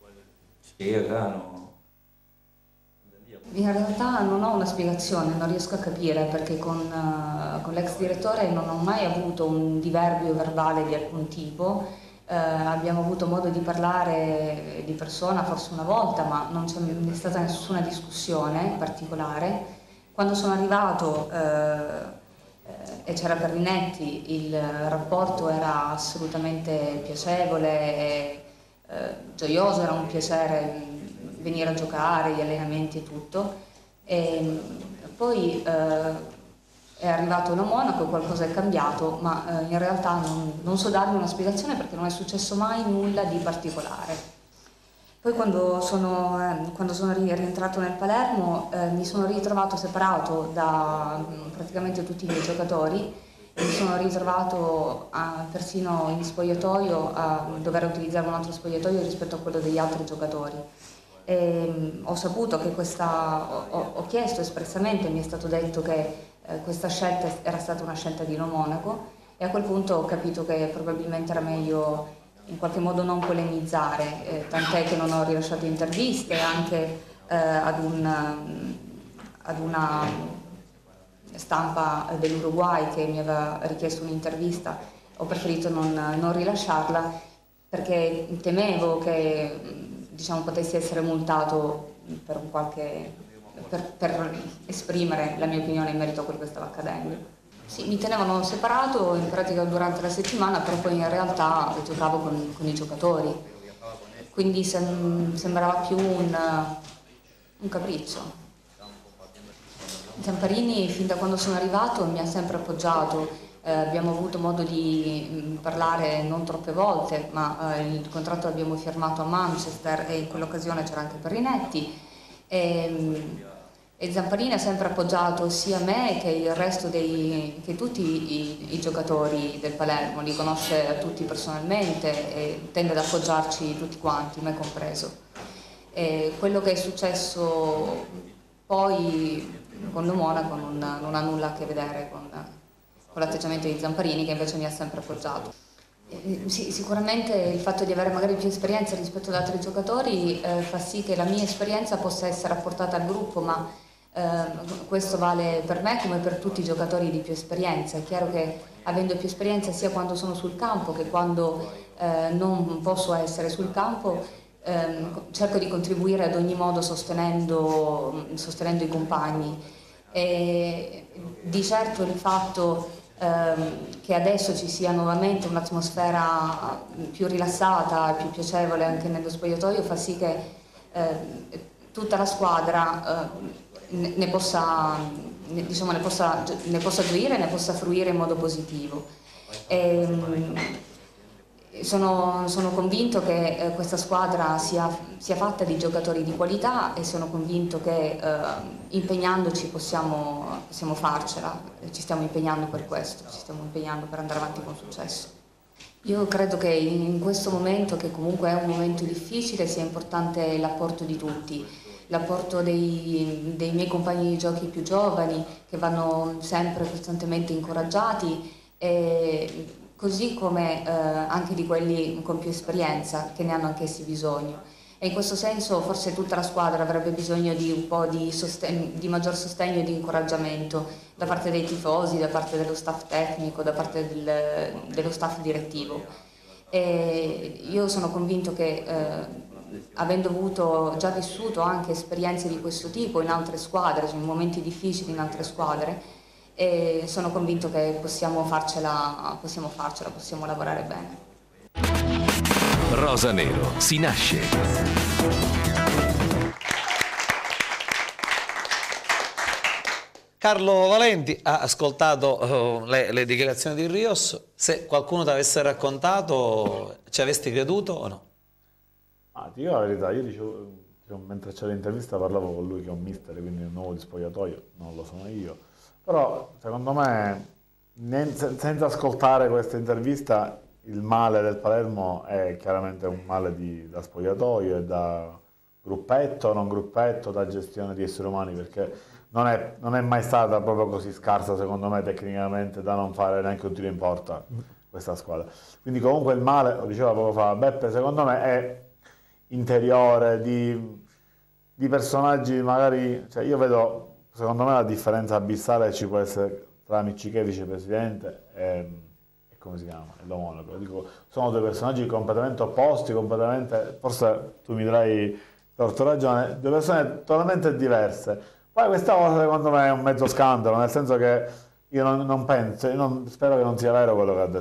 In realtà non ho una spiegazione, non riesco a capire, perché con l'ex direttore non ho mai avuto un diverbio verbale di alcun tipo. Abbiamo avuto modo di parlare di persona forse una volta, ma non c'è stata nessuna discussione particolare. Quando sono arrivato e c'era Perinetti, il rapporto era assolutamente piacevole e gioioso, era un piacere venire a giocare, gli allenamenti e tutto. E poi è arrivato a Monaco e qualcosa è cambiato, ma in realtà non so darmi una spiegazione, perché non è successo mai nulla di particolare. Poi quando sono rientrato nel Palermo mi sono ritrovato separato da praticamente tutti i miei giocatori, e mi sono ritrovato persino in spogliatoio a dover utilizzare un altro spogliatoio rispetto a quello degli altri giocatori. Ho saputo che ho chiesto espressamente, mi è stato detto che questa scelta era stata una scelta di Monaco, e a quel punto ho capito che probabilmente era meglio in qualche modo non polemizzare, tant'è che non ho rilasciato interviste anche ad una stampa dell'Uruguay che mi aveva richiesto un'intervista. Ho preferito non rilasciarla, perché temevo che potessi essere multato per esprimere la mia opinione in merito a quello che stava accadendo. Sì, mi tenevano separato in pratica durante la settimana, però poi in realtà giocavo con i giocatori, quindi sembrava più un capriccio. Zamparini fin da quando sono arrivato mi ha sempre appoggiato. Abbiamo avuto modo di parlare non troppe volte, ma il contratto l'abbiamo firmato a Manchester e in quell'occasione c'era anche Perinetti. E Zamparini ha sempre appoggiato sia me che tutti i giocatori del Palermo, li conosce tutti personalmente e tende ad appoggiarci tutti quanti, me compreso. E quello che è successo poi con lo Monaco non ha nulla a che vedere con l'atteggiamento di Zamparini, che invece mi ha sempre appoggiato. Sì, sicuramente il fatto di avere magari più esperienza rispetto ad altri giocatori fa sì che la mia esperienza possa essere apportata al gruppo, ma questo vale per me come per tutti i giocatori di più esperienza. È chiaro che avendo più esperienza sia quando sono sul campo che quando non posso essere sul campo, cerco di contribuire ad ogni modo sostenendo i compagni. E di certo il fatto che adesso ci sia nuovamente un'atmosfera più rilassata, più piacevole anche nello spogliatoio fa sì che tutta la squadra ne possa gioire, ne possa fruire in modo positivo. Sono convinto che questa squadra sia fatta di giocatori di qualità e sono convinto che impegnandoci possiamo farcela. Ci stiamo impegnando per questo, ci stiamo impegnando per andare avanti con successo. Io credo che in questo momento, che comunque è un momento difficile, sia importante l'apporto di tutti, l'apporto dei miei compagni di giochi più giovani che vanno sempre costantemente incoraggiati, così come anche di quelli con più esperienza che ne hanno anch'essi bisogno. E in questo senso forse tutta la squadra avrebbe bisogno di un po' di maggior sostegno e di incoraggiamento da parte dei tifosi, da parte dello staff tecnico, da parte dello staff direttivo. E io sono convinto che avendo già vissuto anche esperienze di questo tipo in altre squadre, in momenti difficili in altre squadre, sono convinto che possiamo lavorare bene. Rosa Nero si nasce. Carlo Valenti ha ascoltato le dichiarazioni di Rios. Se qualcuno ti avesse raccontato, ci avresti creduto o no? Ti dico la verità, io dicevo, mentre c'era l'intervista parlavo con lui che è un mister, quindi un nuovo di spogliatoio, non lo sono io. Però secondo me, senza ascoltare questa intervista, il male del Palermo è chiaramente un male da spogliatoio e da gruppetto, non gruppetto, da gestione di esseri umani, perché non è mai stata proprio così scarsa secondo me tecnicamente da non fare neanche un tiro in porta questa squadra. Quindi comunque il male, lo diceva poco fa Beppe, secondo me è interiore di personaggi magari, cioè io vedo, secondo me la differenza abissale ci può essere tra Miccichè, vicepresidente, e come si chiama? E Lo Monaco. Dico, sono due personaggi completamente opposti, forse tu mi darai torto ragione, due persone totalmente diverse. Poi questa cosa secondo me è un mezzo scandalo, nel senso che io non penso, spero che non sia vero quello che ha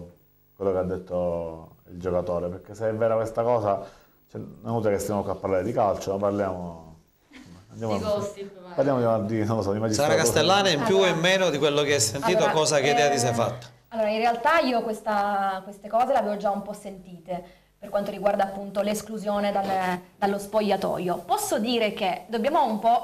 detto il giocatore, perché se è vera questa cosa, cioè, non è utile che stiamo qua a parlare di calcio, ma parliamo di non lo so, di magistratura. Sara Castellana in più o in meno di quello che hai sentito, cosa che idea ti sei fatta? Allora, in realtà io queste cose le avevo già un po' sentite per quanto riguarda appunto l'esclusione dallo spogliatoio. Posso dire che dobbiamo un po'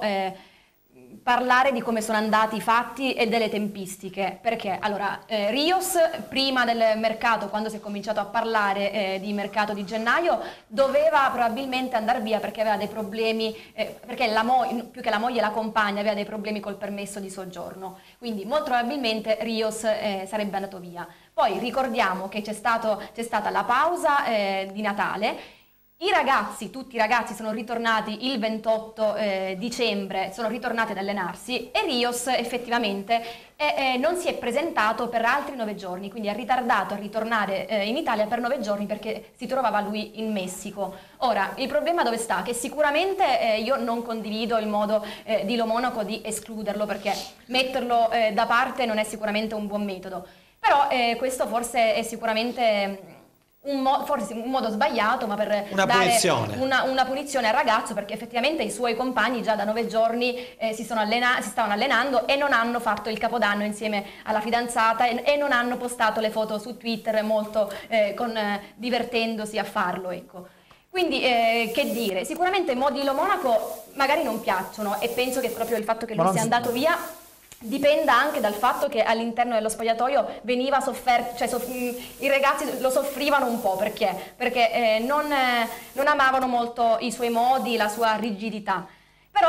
parlare di come sono andati i fatti e delle tempistiche, perché allora Rios prima del mercato, quando si è cominciato a parlare di mercato di gennaio, doveva probabilmente andare via perché aveva dei problemi, perché più che la moglie, la compagna aveva dei problemi col permesso di soggiorno, quindi molto probabilmente Rios sarebbe andato via. Poi ricordiamo che c'è stata la pausa di Natale. Tutti i ragazzi sono ritornati il 28 dicembre, sono ritornati ad allenarsi e Rios effettivamente non si è presentato per altri 9 giorni, quindi ha ritardato a ritornare in Italia per 9 giorni perché si trovava lui in Messico. Ora, il problema dove sta? Che sicuramente io non condivido il modo di Lo Monaco di escluderlo, perché metterlo da parte non è sicuramente un buon metodo, però questo forse è sicuramente forse un modo sbagliato, ma per dare una punizione al ragazzo, perché effettivamente i suoi compagni già da 9 giorni si stavano allenando e non hanno fatto il capodanno insieme alla fidanzata e non hanno postato le foto su Twitter molto divertendosi a farlo, ecco. Quindi che dire, sicuramente i modi di Lo Monaco magari non piacciono e penso che proprio il fatto che lui sia andato via dipenda anche dal fatto che all'interno dello spogliatoio veniva sofferto, cioè i ragazzi lo soffrivano un po', perché non amavano molto i suoi modi, la sua rigidità. Però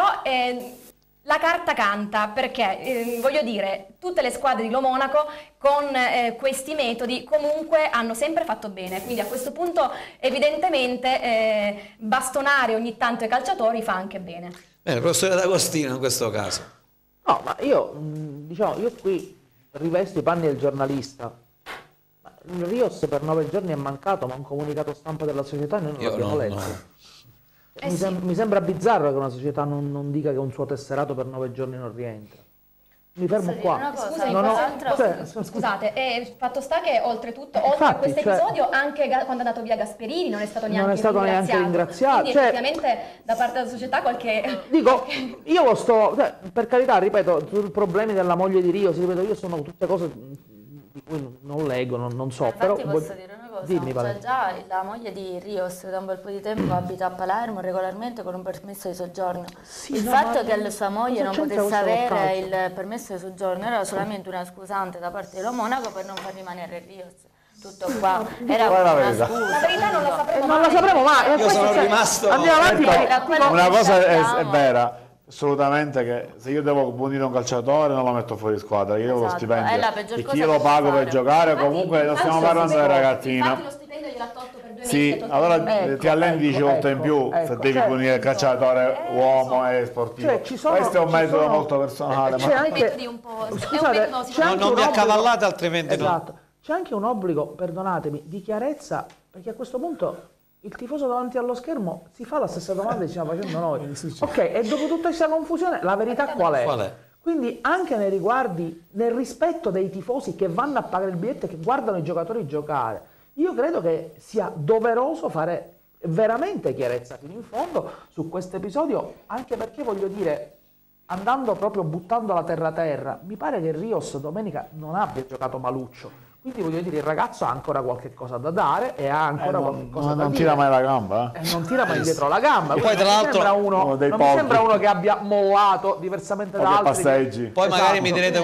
la carta canta, perché voglio dire, tutte le squadre di Lo Monaco con questi metodi comunque hanno sempre fatto bene, quindi a questo punto evidentemente bastonare ogni tanto i calciatori fa anche bene. Bene, professore D'Agostino in questo caso. No, ma io qui rivesto i panni del giornalista. Rios per 9 giorni è mancato, ma un comunicato stampa della società noi non l'abbiamo letto. Mi sembra bizzarro che una società non dica che un suo tesserato per 9 giorni non rientra. Mi fermo qua. Scusate, fatto sta che oltretutto, oltre a questo episodio, anche quando è andato via Gasperini non è stato neanche ringraziato. Quindi effettivamente da parte della società qualche... Dico, io lo sto, per carità, ripeto, sui problemi della moglie di Rios, ripeto, io sono tutte cose di cui non leggo, non so. Infatti però posso dire una cosa, dimmi, cioè già la moglie di Rios da un bel po' di tempo abita a Palermo regolarmente con un permesso di soggiorno. Il fatto che la sua moglie non potesse avere il permesso di soggiorno era solamente una scusante da parte dello Monaco per non far rimanere Rios. Tutto qua, era una scusa. La verità non la sapremo mai. Non la sapremo mai. Io sono rimasto... Andiamo avanti. Una cosa è vera. Assolutamente, che se io devo punire un calciatore non lo metto fuori squadra, io devo lo stipendio e chi lo pago per giocare, comunque non stiamo parlando del ragazzino. Infatti lo stipendio gliel'ha tolto per 2 mesi. Sì, allora ti alleni 10 volte in più se devi punire il calciatore uomo e sportivo. Questo è un metodo molto personale. Non mi accavallate altrimenti esatto. C'è anche un obbligo, perdonatemi, di chiarezza, perché a questo punto il tifoso davanti allo schermo si fa la stessa domanda che ci stiamo facendo noi. Ok, e dopo tutta questa confusione la verità qual è? Quindi anche nei riguardi, nel rispetto dei tifosi che vanno a pagare il biglietto e che guardano i giocatori giocare, io credo che sia doveroso fare veramente chiarezza fino in fondo su questo episodio, anche perché voglio dire, andando proprio buttando la terra, mi pare che Rios domenica non abbia giocato maluccio. Quindi voglio dire, il ragazzo ha ancora qualche cosa da dare e ha ancora qualche cosa da dire. Non tira mai la gamba? Non tira mai dietro la gamba. Poi tra l'altro non mi sembra uno che abbia mollato diversamente da altri. Passeggi. Poi magari mi direte...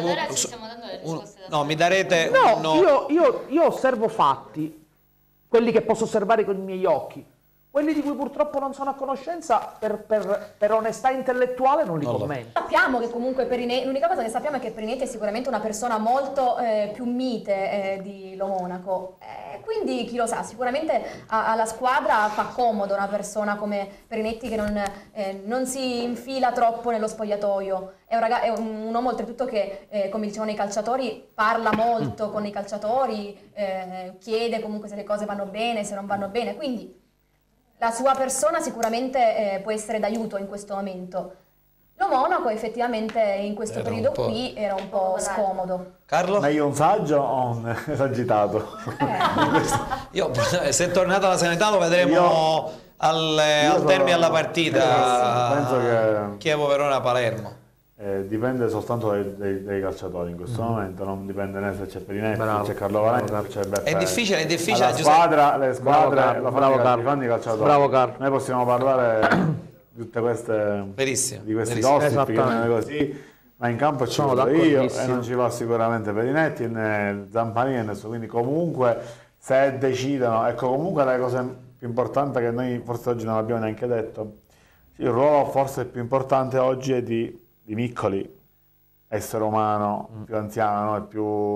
No, mi darete... No, io osservo fatti, quelli che posso osservare con i miei occhi. Quelli di cui purtroppo non sono a conoscenza, per onestà intellettuale non li commento. Sappiamo che comunque l'unica cosa che sappiamo è che Perinetti è sicuramente una persona molto più mite di Lo Monaco. Quindi chi lo sa, sicuramente alla squadra fa comodo una persona come Perinetti che non si infila troppo nello spogliatoio. È un uomo oltretutto che, come dicevano i calciatori, parla molto con i calciatori, chiede comunque se le cose vanno bene, se non vanno bene. Quindi la sua persona sicuramente può essere d'aiuto in questo momento. Lo Monaco effettivamente in questo periodo qui era un po' scomodo. Carlo? Meglio un saggio o un esagitato? Se è tornata la sanità lo vedremo al termine della partita. Penso che Chievo-Verona-Palermo. Dipende soltanto dai calciatori in questo momento, non dipende né se c'è Perinetti, se c'è Carlo Valenti, se c'è Bertelli. È difficile. Le squadre fanno i calciatori. Bravo Carlo. Noi possiamo parlare di tutte queste, di questi gossip, così, ma in campo ci sono io e non ci va sicuramente Perinetti né Zamparini e nessuno. Quindi comunque se decidono, ecco, comunque la cosa più importante che noi forse oggi non abbiamo neanche detto, il ruolo forse più importante oggi è di Miccoli, essere umano, più anziano e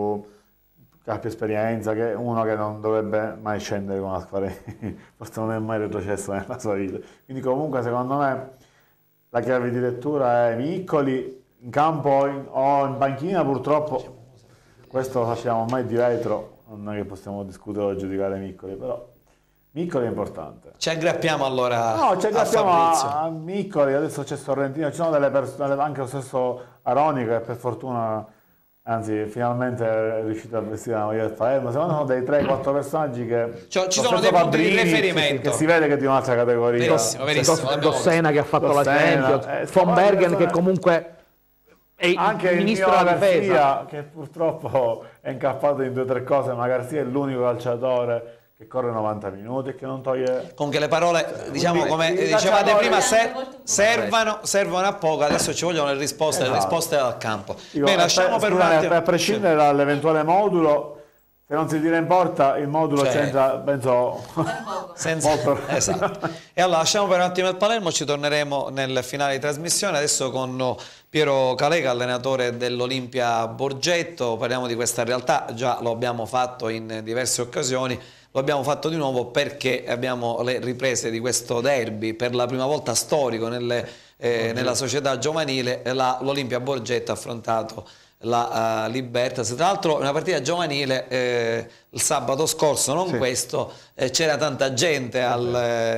che ha più esperienza, che uno che non dovrebbe mai scendere con una squadra, forse non è mai retrocesso nella sua vita. Quindi comunque secondo me la chiave di lettura è Miccoli, in campo o in panchina purtroppo, questo lo sappiamo ormai di retro, non è che possiamo discutere o giudicare Miccoli, però Miccoli è importante. Ci aggrappiamo allora ci aggrappiamo a Miccoli, adesso c'è Sorrentino, ci sono delle persone, anche lo stesso Aroni che per fortuna, anzi finalmente è riuscito a vestire la maglia del Palermo, secondo me sono dei 3-4 personaggi che... ci sono dei punti di riferimento. Che si vede che è di un'altra categoria. Verissimo. Dossena che ha fatto la Champions, Von Bergen che comunque è anche il ministro della difesa. Garcia, che purtroppo è incappato in 2 o 3 cose, ma Garcia è l'unico calciatore che corre 90 minuti e che non toglie... Comunque le parole, diciamo, come dicevate prima, servono a poco, adesso ci vogliono le risposte dal campo. Bene, lasciamo per un attimo... A prescindere dall'eventuale modulo, se non si tira in porta, il modulo c'entra, penso... molto... Esatto. E allora lasciamo per un attimo il Palermo, ci torneremo nel finale di trasmissione, adesso con Piero Calega, allenatore dell'Olimpia Borgetto, parliamo di questa realtà, già lo abbiamo fatto in diverse occasioni. Lo abbiamo fatto di nuovo perché abbiamo le riprese di questo derby, per la prima volta storico nella società giovanile, l'Olimpia Borgetto ha affrontato la Libertas. Tra l'altro una partita giovanile il sabato scorso, non questo, c'era tanta gente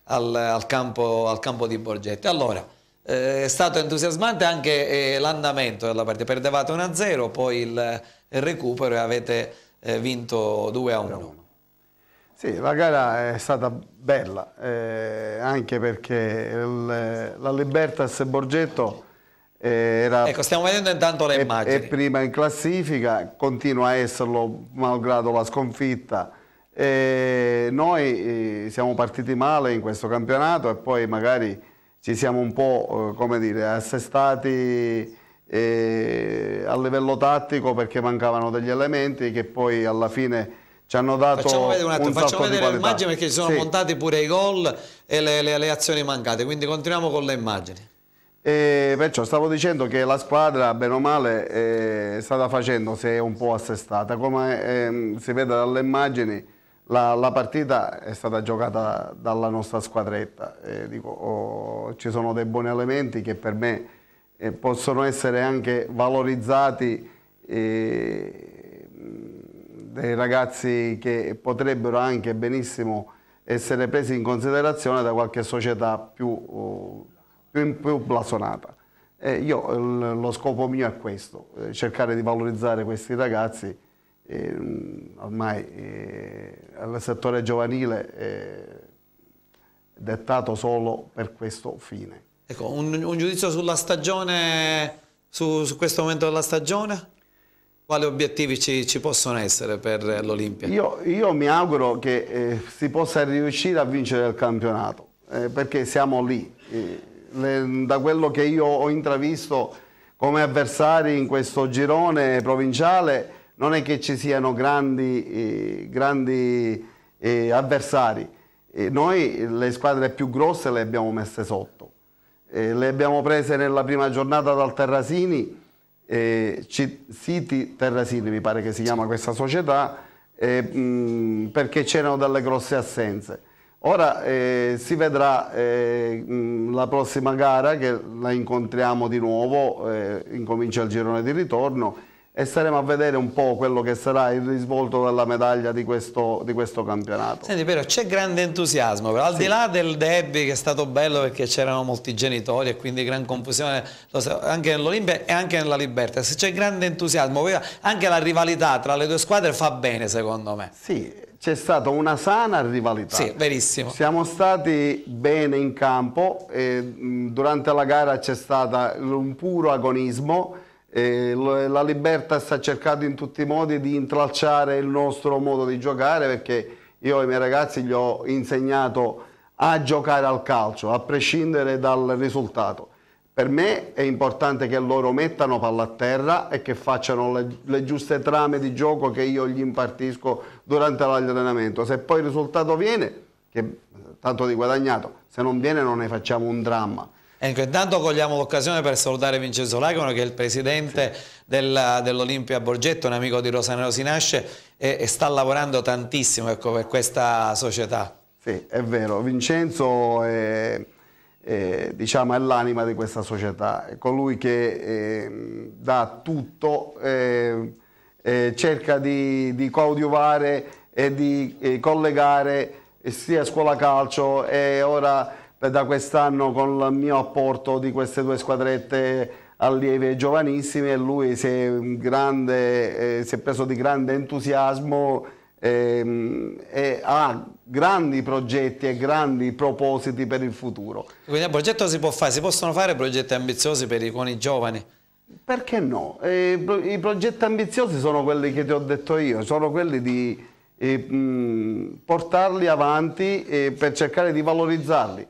al campo di Borgetto. Allora, è stato entusiasmante anche l'andamento della partita, perdevate 1-0, poi il recupero e avete vinto 2-1. Sì, la gara è stata bella, anche perché la Libertas Borgetto era... Ecco, stiamo vedendo intanto le immagini. È prima in classifica, continua a esserlo malgrado la sconfitta. Noi siamo partiti male in questo campionato e poi magari ci siamo un po', come dire, assestati a livello tattico perché mancavano degli elementi che poi alla fine ci hanno dato facciamo vedere un salto di qualità. le immagini perché ci sono montati pure i gol e le azioni mancate, quindi continuiamo con le immagini. Perciò stavo dicendo che la squadra, bene o male, stata facendo, si è un po' assestata. Come si vede dalle immagini, la partita è stata giocata dalla nostra squadretta. Ci sono dei buoni elementi che per me possono essere anche valorizzati, dei ragazzi che potrebbero anche benissimo essere presi in considerazione da qualche società più blasonata. Lo scopo mio è questo, cercare di valorizzare questi ragazzi, ormai il settore giovanile è dettato solo per questo fine. Ecco, un giudizio sulla stagione, su questo momento della stagione? Quali obiettivi ci possono essere per l'Olimpia? Io mi auguro che si possa riuscire a vincere il campionato, perché siamo lì. Da quello che io ho intravisto come avversari in questo girone provinciale, non è che ci siano grandi avversari. Noi le squadre più grosse le abbiamo messe sotto. Le abbiamo prese nella prima giornata dal Terrasini, City Terrasini mi pare che si chiama questa società, perché c'erano delle grosse assenze. Ora si vedrà la prossima gara, che la incontriamo di nuovo, incomincia il girone di ritorno e staremo a vedere un po' quello che sarà il risvolto della medaglia di questo campionato. Senti, però c'è grande entusiasmo, però, al di là del derby che è stato bello perché c'erano molti genitori e quindi gran confusione anche nell'Olimpia e anche nella Libertas, c'è grande entusiasmo, anche la rivalità tra le due squadre fa bene secondo me. Sì, c'è stata una sana rivalità. Sì, verissimo. Siamo stati bene in campo, durante la gara c'è stato un puro agonismo. La Libertas ha cercato in tutti i modi di intralciare il nostro modo di giocare, perché io ai miei ragazzi gli ho insegnato a giocare al calcio, a prescindere dal risultato. Per me è importante che loro mettano palla a terra e che facciano le giuste trame di gioco che io gli impartisco durante l'allenamento. Se poi il risultato viene, che tanto di guadagnato, se non viene non ne facciamo un dramma. Ecco, intanto cogliamo l'occasione per salutare Vincenzo Lagono, che è il presidente dell'Olimpia Borgetto, un amico di Rosanero Sinasce, e sta lavorando tantissimo, ecco, per questa società. Sì, è vero, Vincenzo diciamo, è l'anima di questa società, è colui che dà tutto, cerca di coadiuvare e di collegare sia scuola calcio e ora da quest'anno con il mio apporto di queste due squadrette allievi e giovanissimi, e lui si è preso di grande entusiasmo e ha grandi progetti e grandi propositi per il futuro. Quindi a Borgetto si possono fare progetti ambiziosi con i giovani? Perché no? I progetti ambiziosi sono quelli che ti ho detto io, sono quelli di portarli avanti per cercare di valorizzarli.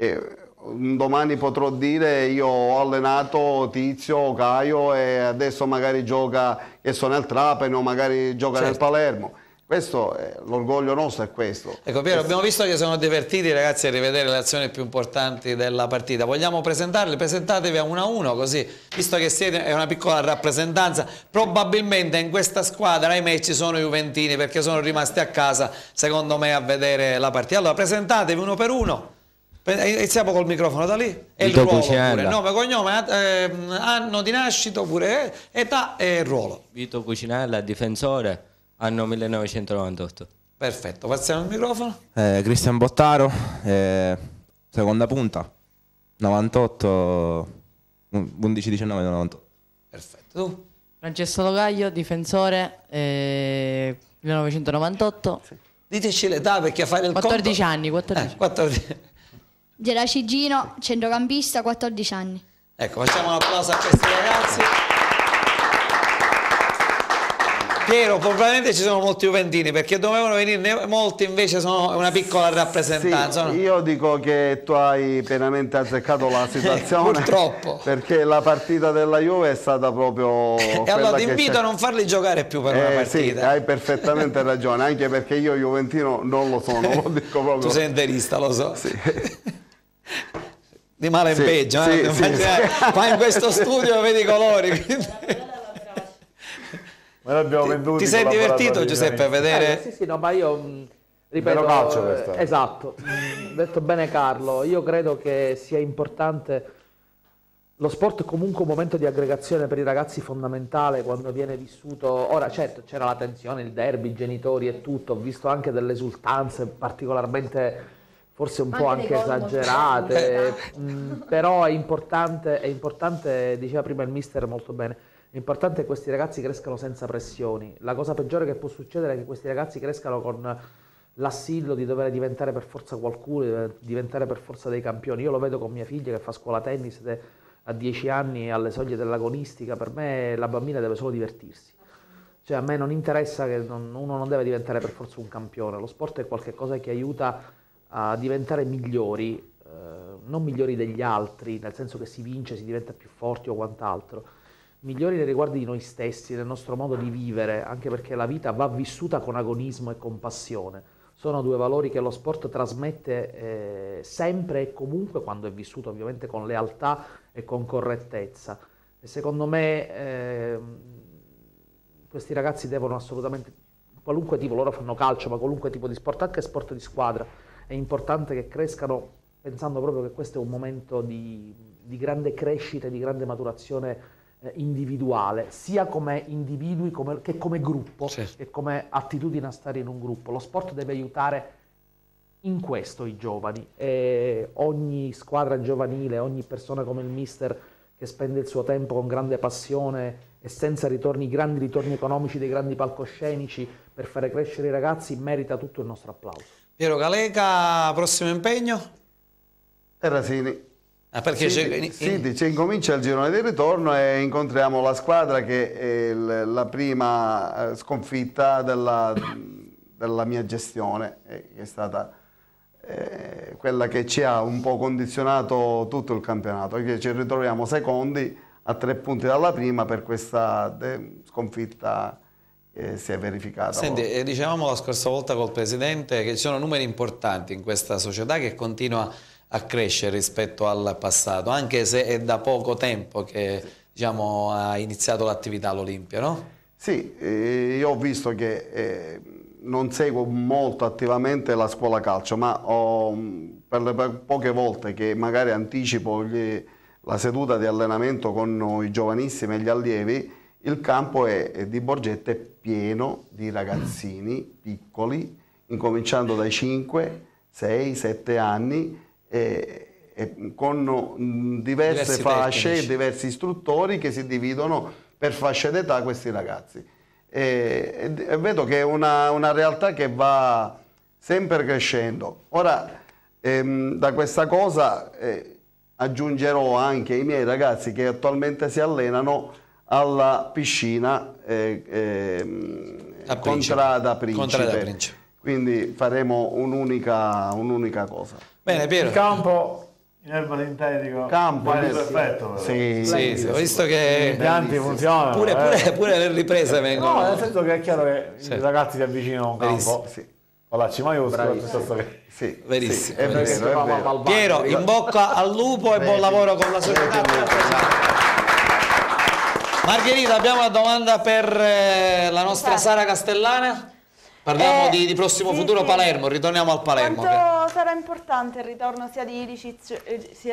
Domani potrò dire io ho allenato Tizio o Caio e adesso magari gioca, che sono nel Trapani o magari gioca nel Palermo. Questo l'orgoglio nostro è questo. Ecco Piero, abbiamo visto che sono divertiti i ragazzi a rivedere le azioni più importanti della partita. Vogliamo presentarli? Presentatevi a 1-1 così, visto che siete è una piccola rappresentanza, probabilmente in questa squadra, ahimè, ci sono i juventini perché sono rimasti a casa, secondo me, a vedere la partita. Allora presentatevi uno per uno. Iniziamo col microfono da lì. E il ruolo pure, nome, cognome, anno di nascita pure età e ruolo. Vito Cucinella, difensore, anno 1998. Perfetto, passiamo al microfono. Cristian Bottaro, seconda punta, 98, 11-19, 98. Perfetto, tu? Francesco Logaglio, difensore, 1998. Diteci l'età perché a fare il 14 conto... anni, 14. 14. Geraci Gino, centrocampista, 14 anni. Ecco, facciamo un applauso a questi ragazzi. Piero, probabilmente ci sono molti juventini perché dovevano venirne molti, invece sono una piccola rappresentanza. Sì, no? io dico che tu hai pienamente azzeccato la situazione. Purtroppo. Perché la partita della Juve è stata proprio... E allora ti invito a non farli giocare più per una partita. Sì, hai perfettamente ragione, anche perché io juventino non lo sono, lo dico proprio. Tu sei interista, lo so. Sì. Di male in peggio, qua in questo studio vedi i colori. Ti sei divertito, Giuseppe, a vedere? Sì, no, ma io ripeto, calcio esatto, detto bene Carlo, io credo che sia importante, lo sport è comunque un momento di aggregazione per i ragazzi fondamentale quando viene vissuto, ora certo c'era la tensione, il derby, i genitori e tutto, ho visto anche delle esultanze particolarmente forse un po' anche esagerate, però è importante, diceva prima il mister molto bene, è importante che questi ragazzi crescano senza pressioni. La cosa peggiore che può succedere è che questi ragazzi crescano con l'assillo di dover diventare per forza qualcuno, di diventare per forza dei campioni. Io lo vedo con mia figlia che fa scuola tennis ed è a 10 anni alle soglie dell'agonistica. Per me la bambina deve solo divertirsi. Cioè a me non interessa che uno non deve diventare per forza un campione. Lo sport è qualcosa che aiuta a diventare migliori, non migliori degli altri, nel senso che si vince, si diventa più forti o quant'altro. Migliori nei riguardi di noi stessi, nel nostro modo di vivere, anche perché la vita va vissuta con agonismo e con passione. Sono due valori che lo sport trasmette sempre e comunque, quando è vissuto ovviamente con lealtà e con correttezza. E secondo me questi ragazzi devono assolutamente, qualunque tipo, loro fanno calcio, ma qualunque tipo di sport, anche sport di squadra, è importante che crescano pensando proprio che questo è un momento di grande crescita e di grande maturazione individuale, sia come individui che come gruppo, e come attitudine a stare in un gruppo. Lo sport deve aiutare in questo i giovani, e ogni squadra giovanile, ogni persona come il mister che spende il suo tempo con grande passione e senza ritorni, grandi ritorni economici dei grandi palcoscenici per fare crescere i ragazzi, merita tutto il nostro applauso. Piero Caleca, prossimo impegno? Terrasini. Perché ci incomincia il girone di ritorno e incontriamo la squadra che è la prima sconfitta della mia gestione, che è stata quella che ci ha un po' condizionato tutto il campionato, perché ci ritroviamo secondi a 3 punti dalla prima per questa sconfitta che si è verificata. Senti, dicevamo la scorsa volta col Presidente che ci sono numeri importanti in questa società che continua a crescere rispetto al passato, anche se è da poco tempo che diciamo, ha iniziato l'attività all'Olimpia, no? Sì, io ho visto che non seguo molto attivamente la scuola calcio, ma per le poche volte che magari anticipo la seduta di allenamento con i giovanissimi e gli allievi, il campo di Borgetta è pieno di ragazzini piccoli, incominciando dai 5, 6, 7 anni, con diverse fasce e diversi istruttori che si dividono per fasce d'età questi ragazzi. E vedo che è una realtà che va sempre crescendo. Ora, da questa cosa aggiungerò anche i miei ragazzi che attualmente si allenano alla piscina Contrada Principe. Quindi faremo un'unica cosa. Bene, Piero. Il campo in erba sintetico, perfetto. Sì, ho visto che gli impianti funzionano. Pure le riprese vengono. No, nel senso che è chiaro che i ragazzi si avvicinano a un campo. Con la C maiuscola piuttosto che... Sì, verissimo. È vero. Piero, in bocca al lupo e buon lavoro con la società. Margherita, abbiamo una domanda per la nostra Sara Castellana. Parliamo di prossimo futuro Palermo, ritorniamo al Palermo. Quanto sarà importante il ritorno sia di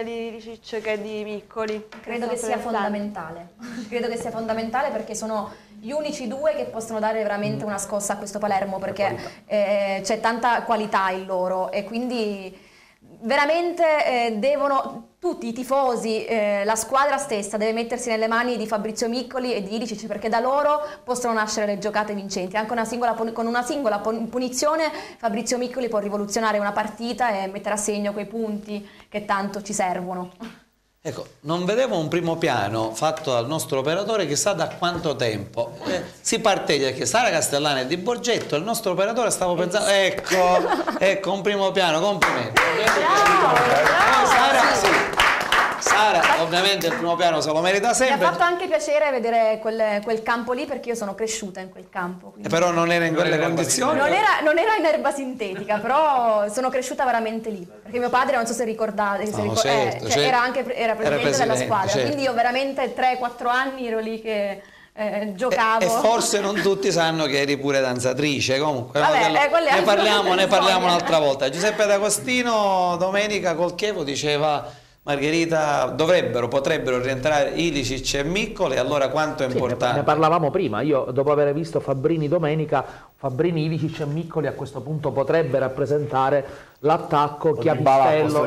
Ilicic che di Miccoli? Credo che sia fondamentale. Credo che sia fondamentale perché sono gli unici due che possono dare veramente una scossa a questo Palermo, perché c'è tanta qualità in loro e quindi veramente devono tutti i tifosi, la squadra stessa deve mettersi nelle mani di Fabrizio Miccoli e di Ilicic, perché da loro possono nascere le giocate vincenti. Anche con una singola punizione Fabrizio Miccoli può rivoluzionare una partita e mettere a segno quei punti che tanto ci servono. Ecco, non vedevo un primo piano fatto dal nostro operatore chissà da quanto tempo. Si parteggia che Sara Castellani e Di Borgetto, il nostro operatore stavo pensando, ecco un primo piano, complimenti. Sara, ovviamente il primo piano se lo merita sempre. Mi ha fatto anche piacere vedere quel campo lì, perché io sono cresciuta in quel campo. Però non era in quelle condizioni? Non era in erba sintetica, però sono cresciuta veramente lì. Perché mio padre, non so se ricordate, era presidente della squadra. Certo. Quindi io veramente 3-4 anni ero lì che giocavo. E forse non tutti sanno che eri pure danzatrice. Comunque vabbè, ne parliamo un'altra volta. Giuseppe D'Agostino domenica col Chievo diceva: Margherita, potrebbero rientrare Ilicic e Miccoli, allora quanto è importante? Ne parlavamo prima, io dopo aver visto Fabbrini domenica, Fabbrini, Ilicic e Miccoli a questo punto potrebbe rappresentare l'attacco Chiavistello,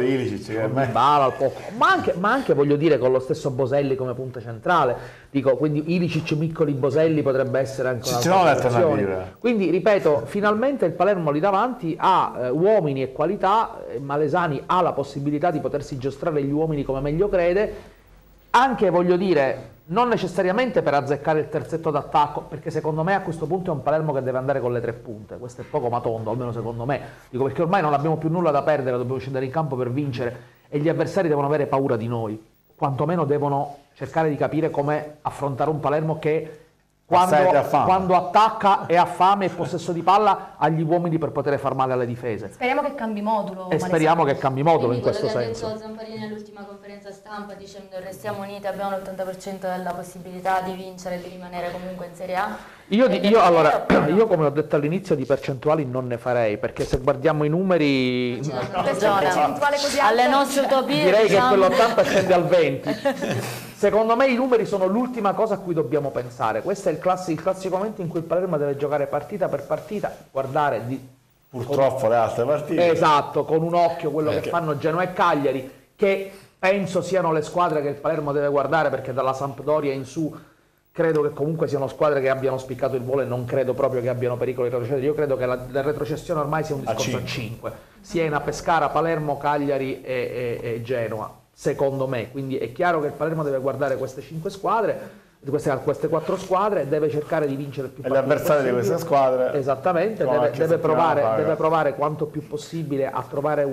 ma anche voglio dire con lo stesso Boselli come punta centrale, dico, quindi Ilicic, Miccoli, Boselli potrebbe essere anche un'alternativa. Quindi ripeto, finalmente il Palermo lì davanti ha uomini e qualità, Malesani ha la possibilità di potersi giostrare gli uomini come meglio crede, anche voglio dire non necessariamente per azzeccare il terzetto d'attacco, perché secondo me a questo punto è un Palermo che deve andare con le 3 punte, questo è poco ma tondo, almeno secondo me, dico, perché ormai non abbiamo più nulla da perdere, dobbiamo scendere in campo per vincere e gli avversari devono avere paura di noi, quantomeno devono cercare di capire come affrontare un Palermo che quando attacca e ha fame e possesso di palla ha gli uomini per poter far male alle difese. Speriamo che cambi modulo. E speriamo che cambi modulo in questo senso. Ha detto Zamparini nell'ultima conferenza stampa dicendo: restiamo uniti, abbiamo l'80% della possibilità di vincere e di rimanere comunque in Serie A. Io come ho detto all'inizio di percentuali non ne farei, perché se guardiamo i numeri alle nostre utopie direi che quell'80 scende al 20. Secondo me i numeri sono l'ultima cosa a cui dobbiamo pensare. Questo è il classico momento in cui il Palermo deve giocare partita per partita, guardare purtroppo le altre partite. Esatto, con un occhio quello che fanno Genoa e Cagliari, che penso siano le squadre che il Palermo deve guardare, perché dalla Sampdoria in su credo che comunque siano squadre che abbiano spiccato il volo e non credo proprio che abbiano pericolo di retrocedere. Io credo che la retrocessione ormai sia un discorso a 5. Siena, Pescara, Palermo, Cagliari e Genoa, secondo me. Quindi è chiaro che il Palermo deve guardare queste 5 squadre, queste 4 squadre, deve cercare di vincere il più possibile. E gli avversari di queste squadre. Esattamente, deve provare quanto più possibile a trovare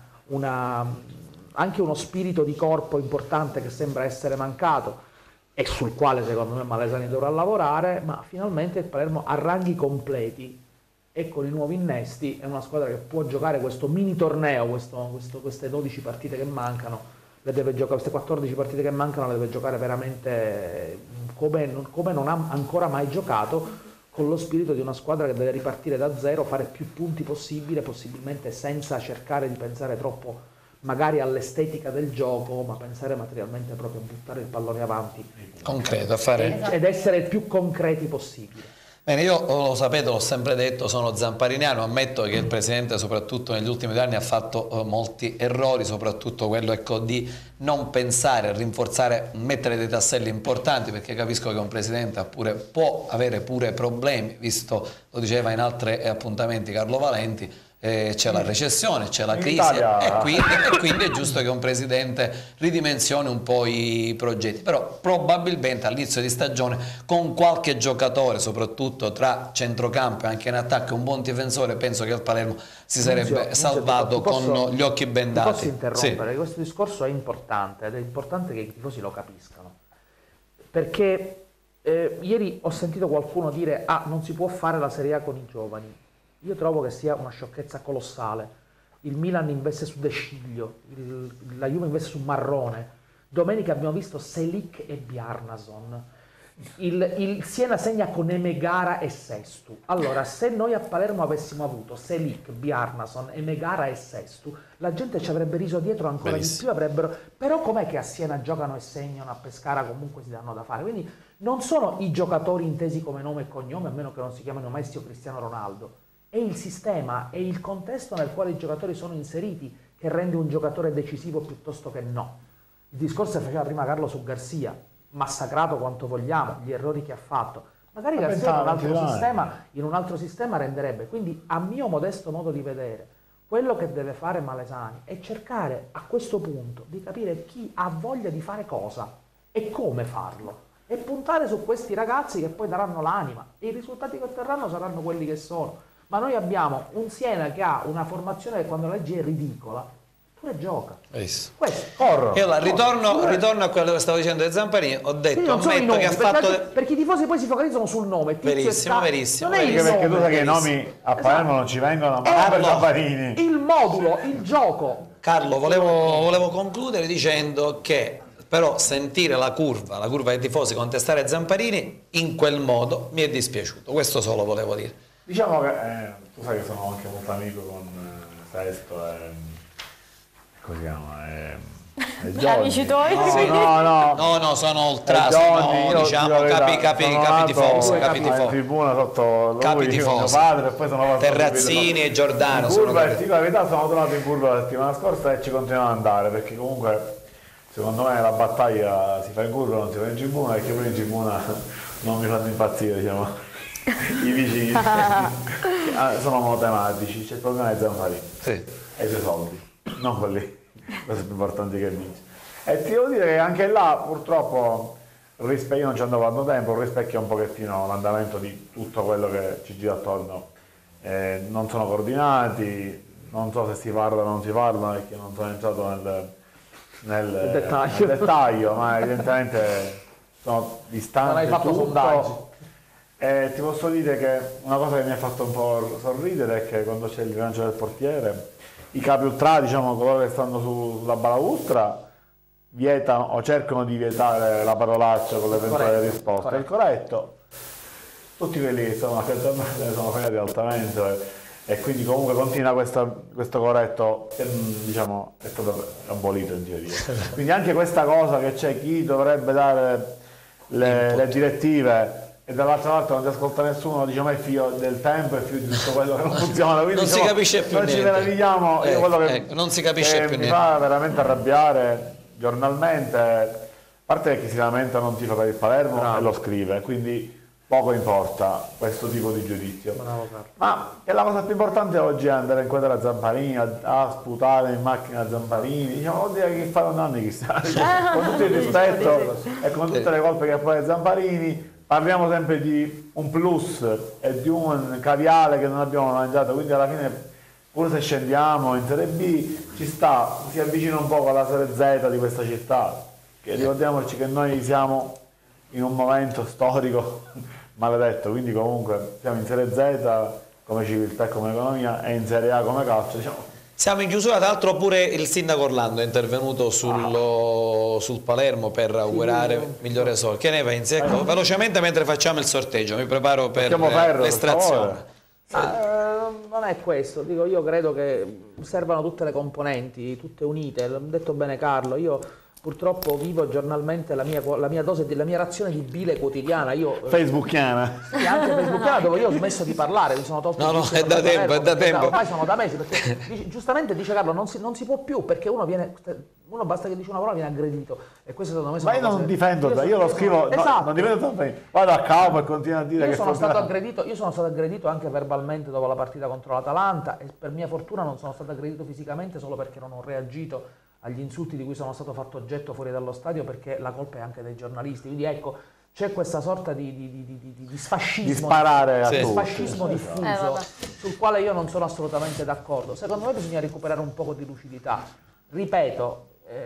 anche uno spirito di corpo importante che sembra essere mancato e sul quale secondo me Malesani dovrà lavorare, ma finalmente il Palermo a ranghi completi e con i nuovi innesti è una squadra che può giocare questo mini torneo, queste 12 partite che mancano, le deve giocare, queste 14 partite che mancano le deve giocare veramente come non ha ancora mai giocato, con lo spirito di una squadra che deve ripartire da zero, fare più punti possibile, possibilmente senza cercare di pensare troppo magari all'estetica del gioco, ma pensare materialmente proprio a buttare il pallone avanti. Concreto, a fare. Ed essere il più concreti possibile. Bene, io lo sapete, l'ho sempre detto, sono zampariniano, ammetto che il Presidente soprattutto negli ultimi 2 anni ha fatto molti errori, soprattutto quello di non pensare a rinforzare, mettere dei tasselli importanti, perché capisco che un Presidente può avere pure problemi, visto, lo diceva in altri appuntamenti Carlo Valenti, c'è la recessione, c'è la crisi e quindi è giusto che un presidente ridimensioni un po' i progetti, però probabilmente all'inizio di stagione con qualche giocatore, soprattutto tra centrocampo e anche in attacco, un buon difensore, penso che il Palermo si sarebbe salvato con gli occhi bendati. Posso interrompere? Sì. Questo discorso è importante ed è importante che i tifosi lo capiscano, perché ieri ho sentito qualcuno dire non si può fare la Serie A con i giovani. Io trovo che sia una sciocchezza colossale. Il Milan investe su De Sciglio, la Juve investe su Marrone. Domenica abbiamo visto Selic e Bjarnason. Il Siena segna con Emegara e Sestu. Allora, se noi a Palermo avessimo avuto Selic, Bjarnason, Emegara e Sestu, la gente ci avrebbe riso dietro ancora di più. Però com'è che a Siena giocano e segnano, a Pescara comunque si danno da fare? Quindi non sono i giocatori intesi come nome e cognome, a meno che non si chiamino Messi o Cristiano Ronaldo, è il sistema, è il contesto nel quale i giocatori sono inseriti che rende un giocatore decisivo piuttosto che no. Il discorso che faceva prima Carlo su Garcia, massacrato quanto vogliamo, gli errori che ha fatto, magari Garcia in un altro sistema renderebbe. Quindi, a mio modesto modo di vedere, quello che deve fare Malesani è cercare a questo punto di capire chi ha voglia di fare cosa e come farlo, e puntare su questi ragazzi che poi daranno l'anima, e i risultati che otterranno saranno quelli che sono. Ma noi abbiamo un Siena che ha una formazione che quando la leggi è ridicola, pure gioca. E allora ritorno a quello che stavo dicendo di Zamparini. Ho detto, ammetto che ha fatto... Perché i tifosi poi si focalizzano sul nome. Verissimo. Anche perché tu sai che i nomi a Palermo non ci vengono, ma per Zamparini. Il modulo, il gioco. Carlo, volevo concludere dicendo che però sentire la curva dei tifosi contestare Zamparini in quel modo mi è dispiaciuto. Questo solo volevo dire. Diciamo che tu sai che sono anche molto amico con Sesto e come si chiama? Amici tuoi? No, sono ultras, capi tifosi, in tribuna sotto capi tifosi, padre, e poi sono Terrazzini e Giordano. In curva, ti dico la verità, sono tornato in curva la settimana scorsa e ci continuiamo ad andare, perché comunque secondo me la battaglia si fa in curva, non si fa in tribuna, perché poi in tribuna non mi fanno impazzire, diciamo. I vicini sono monotematici, c'è il problema di Zamparini e i suoi soldi, non quelli, cosa più importante che vince. E ti devo dire che anche là purtroppo io non ci andavo tanto tempo, rispecchia un pochettino l'andamento di tutto quello che ci gira attorno. Non sono coordinati, non so se si parla o non si parla, perché non sono entrato nel dettaglio, ma evidentemente sono distanti. Non hai fatto sondaggi. Ti posso dire che una cosa che mi ha fatto un po' sorridere è che quando c'è il rilancio del portiere, i capi ultra, diciamo coloro che stanno sulla balaustra, vietano o cercano di vietare la parolaccia con l'eventuale risposta. Il corretto, tutti quelli che sono a Cazzamare ne sono fregati altamente, e quindi comunque continua questo corretto che diciamo è stato abolito in teoria. Quindi anche questa cosa che c'è chi dovrebbe dare le direttive e dall'altra parte non ti ascolta nessuno, diciamo è figlio del tempo e figlio di tutto quello che non funziona, quindi non si capisce più niente. Ci meravigliamo, quello che non si capisce più niente. Mi fa veramente arrabbiare giornalmente, a parte che si lamenta non tifo per il Palermo e lo scrive, quindi poco importa questo tipo di giudizio. Ma che la cosa più importante oggi è andare a inquadrare a Zamparini, a sputare in macchina Zamparini, diciamo, vuol dire che fa un anno che sta, con tutto il rispetto e con tutte le colpe che poi Zamparini. Parliamo sempre di un plus e di un caviale che non abbiamo mangiato, quindi alla fine pure se scendiamo in Serie B ci sta, si avvicina un po' alla Serie Z di questa città, che ricordiamoci che noi siamo in un momento storico maledetto, quindi comunque siamo in Serie Z come civiltà e come economia e in Serie A come calcio, diciamo. Siamo in chiusura, tra l'altro pure il sindaco Orlando è intervenuto sul Palermo per augurare migliore sorte. Che ne pensi? Ecco, velocemente mentre facciamo il sorteggio, mi preparo per l'estrazione. Non è questo, dico, io credo che servano tutte le componenti, tutte unite, l'ha detto bene Carlo, io purtroppo vivo giornalmente la mia dose, la mia razione di bile quotidiana. Facebookiana. Sì, anche facebookiana, dove io ho smesso di parlare, mi sono tolto. No, è da tempo. Ormai sono da mesi, perché giustamente dice Carlo, non si può più, perché uno basta che dice una parola viene aggredito. E questo secondo me sono. Ma io non difendo, io lo scrivo, esatto. Non difendo sempre. Vado a capo e continuo a dire io sono stato aggredito anche verbalmente dopo la partita contro l'Atalanta, e per mia fortuna non sono stato aggredito fisicamente solo perché non ho reagito agli insulti di cui sono stato fatto oggetto fuori dallo stadio, perché la colpa è anche dei giornalisti. Quindi ecco, c'è questa sorta di sfascismo, di sparare a tutti, sfascismo diffuso, sul quale io non sono assolutamente d'accordo. Secondo me bisogna recuperare un po' di lucidità. Ripeto,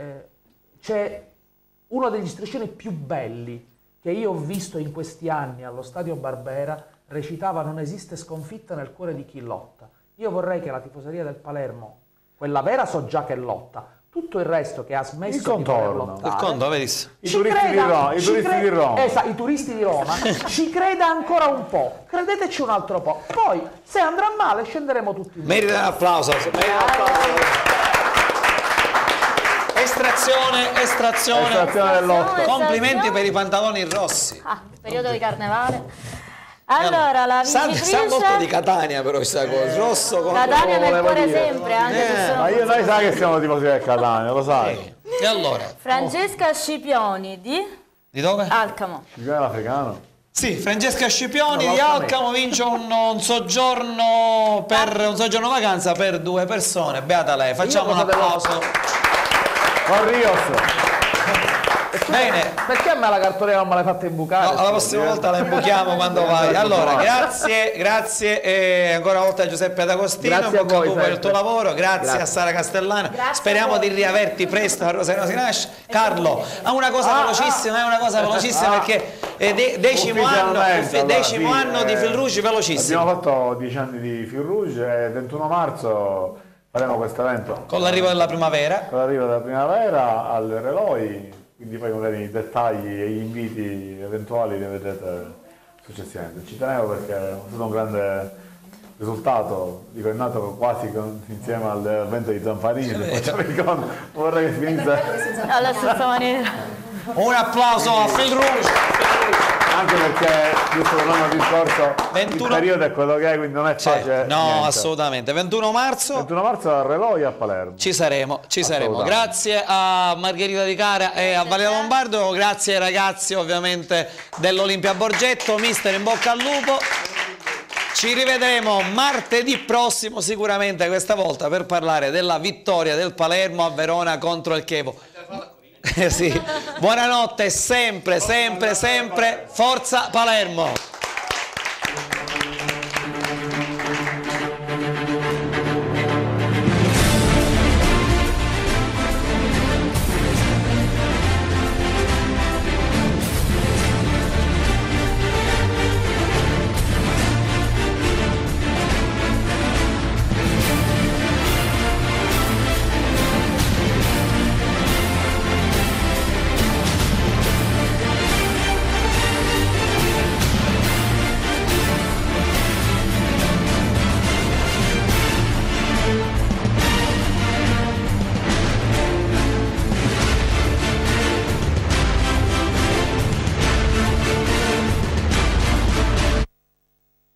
c'è uno degli striscioni più belli che io ho visto in questi anni allo Stadio Barbera, recitava "Non esiste sconfitta nel cuore di chi lotta". Io vorrei che la tifoseria del Palermo, quella vera, so già che lotta, tutto il resto che ha smesso di voler lottare, i turisti di Roma, esatto, i turisti di Roma ci creda ancora un po', credeteci un altro po', poi se andrà male scenderemo tutti. Merita un applauso. Estrazione dell'otto. Complimenti per i pantaloni rossi. Periodo di carnevale. Allora, la vincitrice... Sa molto di Catania però questa cosa, rosso con... Catania nel cuore sempre, anche se sono... Ma noi sai che siamo tifosi del Catania, lo sai. E allora? Francesca Scipioni di... Di dove? Alcamo. Scipioni l'africano. Sì, Francesca Scipioni di Alcamo vince un soggiorno vacanza per 2 persone. Beata lei, facciamo un applauso. Con Rios. Bene. Perché a me la cartolina non me l'hai fatta imbucare? No, la prossima volta la imbuchiamo quando vai. Allora, grazie e ancora una volta a Giuseppe D'Agostino, Grazie a voi per il tuo lavoro, grazie a Sara Castellana. Speriamo di riaverti presto a Rosario Sinasce. Carlo, ha una cosa velocissima, perché decimo anno di Fil Rouge velocissimo. Abbiamo fatto 10 anni di Fil Rouge e il 21 marzo faremo questo evento. Con l'arrivo della primavera. Con l'arrivo della primavera al Reloi. Quindi poi magari i dettagli e gli inviti eventuali li vedrete successivamente. Ci tenevo perché è stato un grande risultato, dico, è nato quasi insieme all'evento di Zanfarini, vorrei che finisse alla stessa maniera. Un applauso a Fil Rouge. Anche perché, giusto per l'anno discorso, il periodo è quello che è, quindi non è facile. No, niente. Assolutamente. 21 marzo a Reloi a Palermo. Ci saremo. Grazie a Margherita Di Cara e a Valeria Lombardo, grazie ai ragazzi ovviamente dell'Olimpia Borgetto, mister in bocca al lupo. Ci rivedremo martedì prossimo sicuramente, questa volta per parlare della vittoria del Palermo a Verona contro il Chievo. Sì. Buonanotte, sempre, forza Palermo!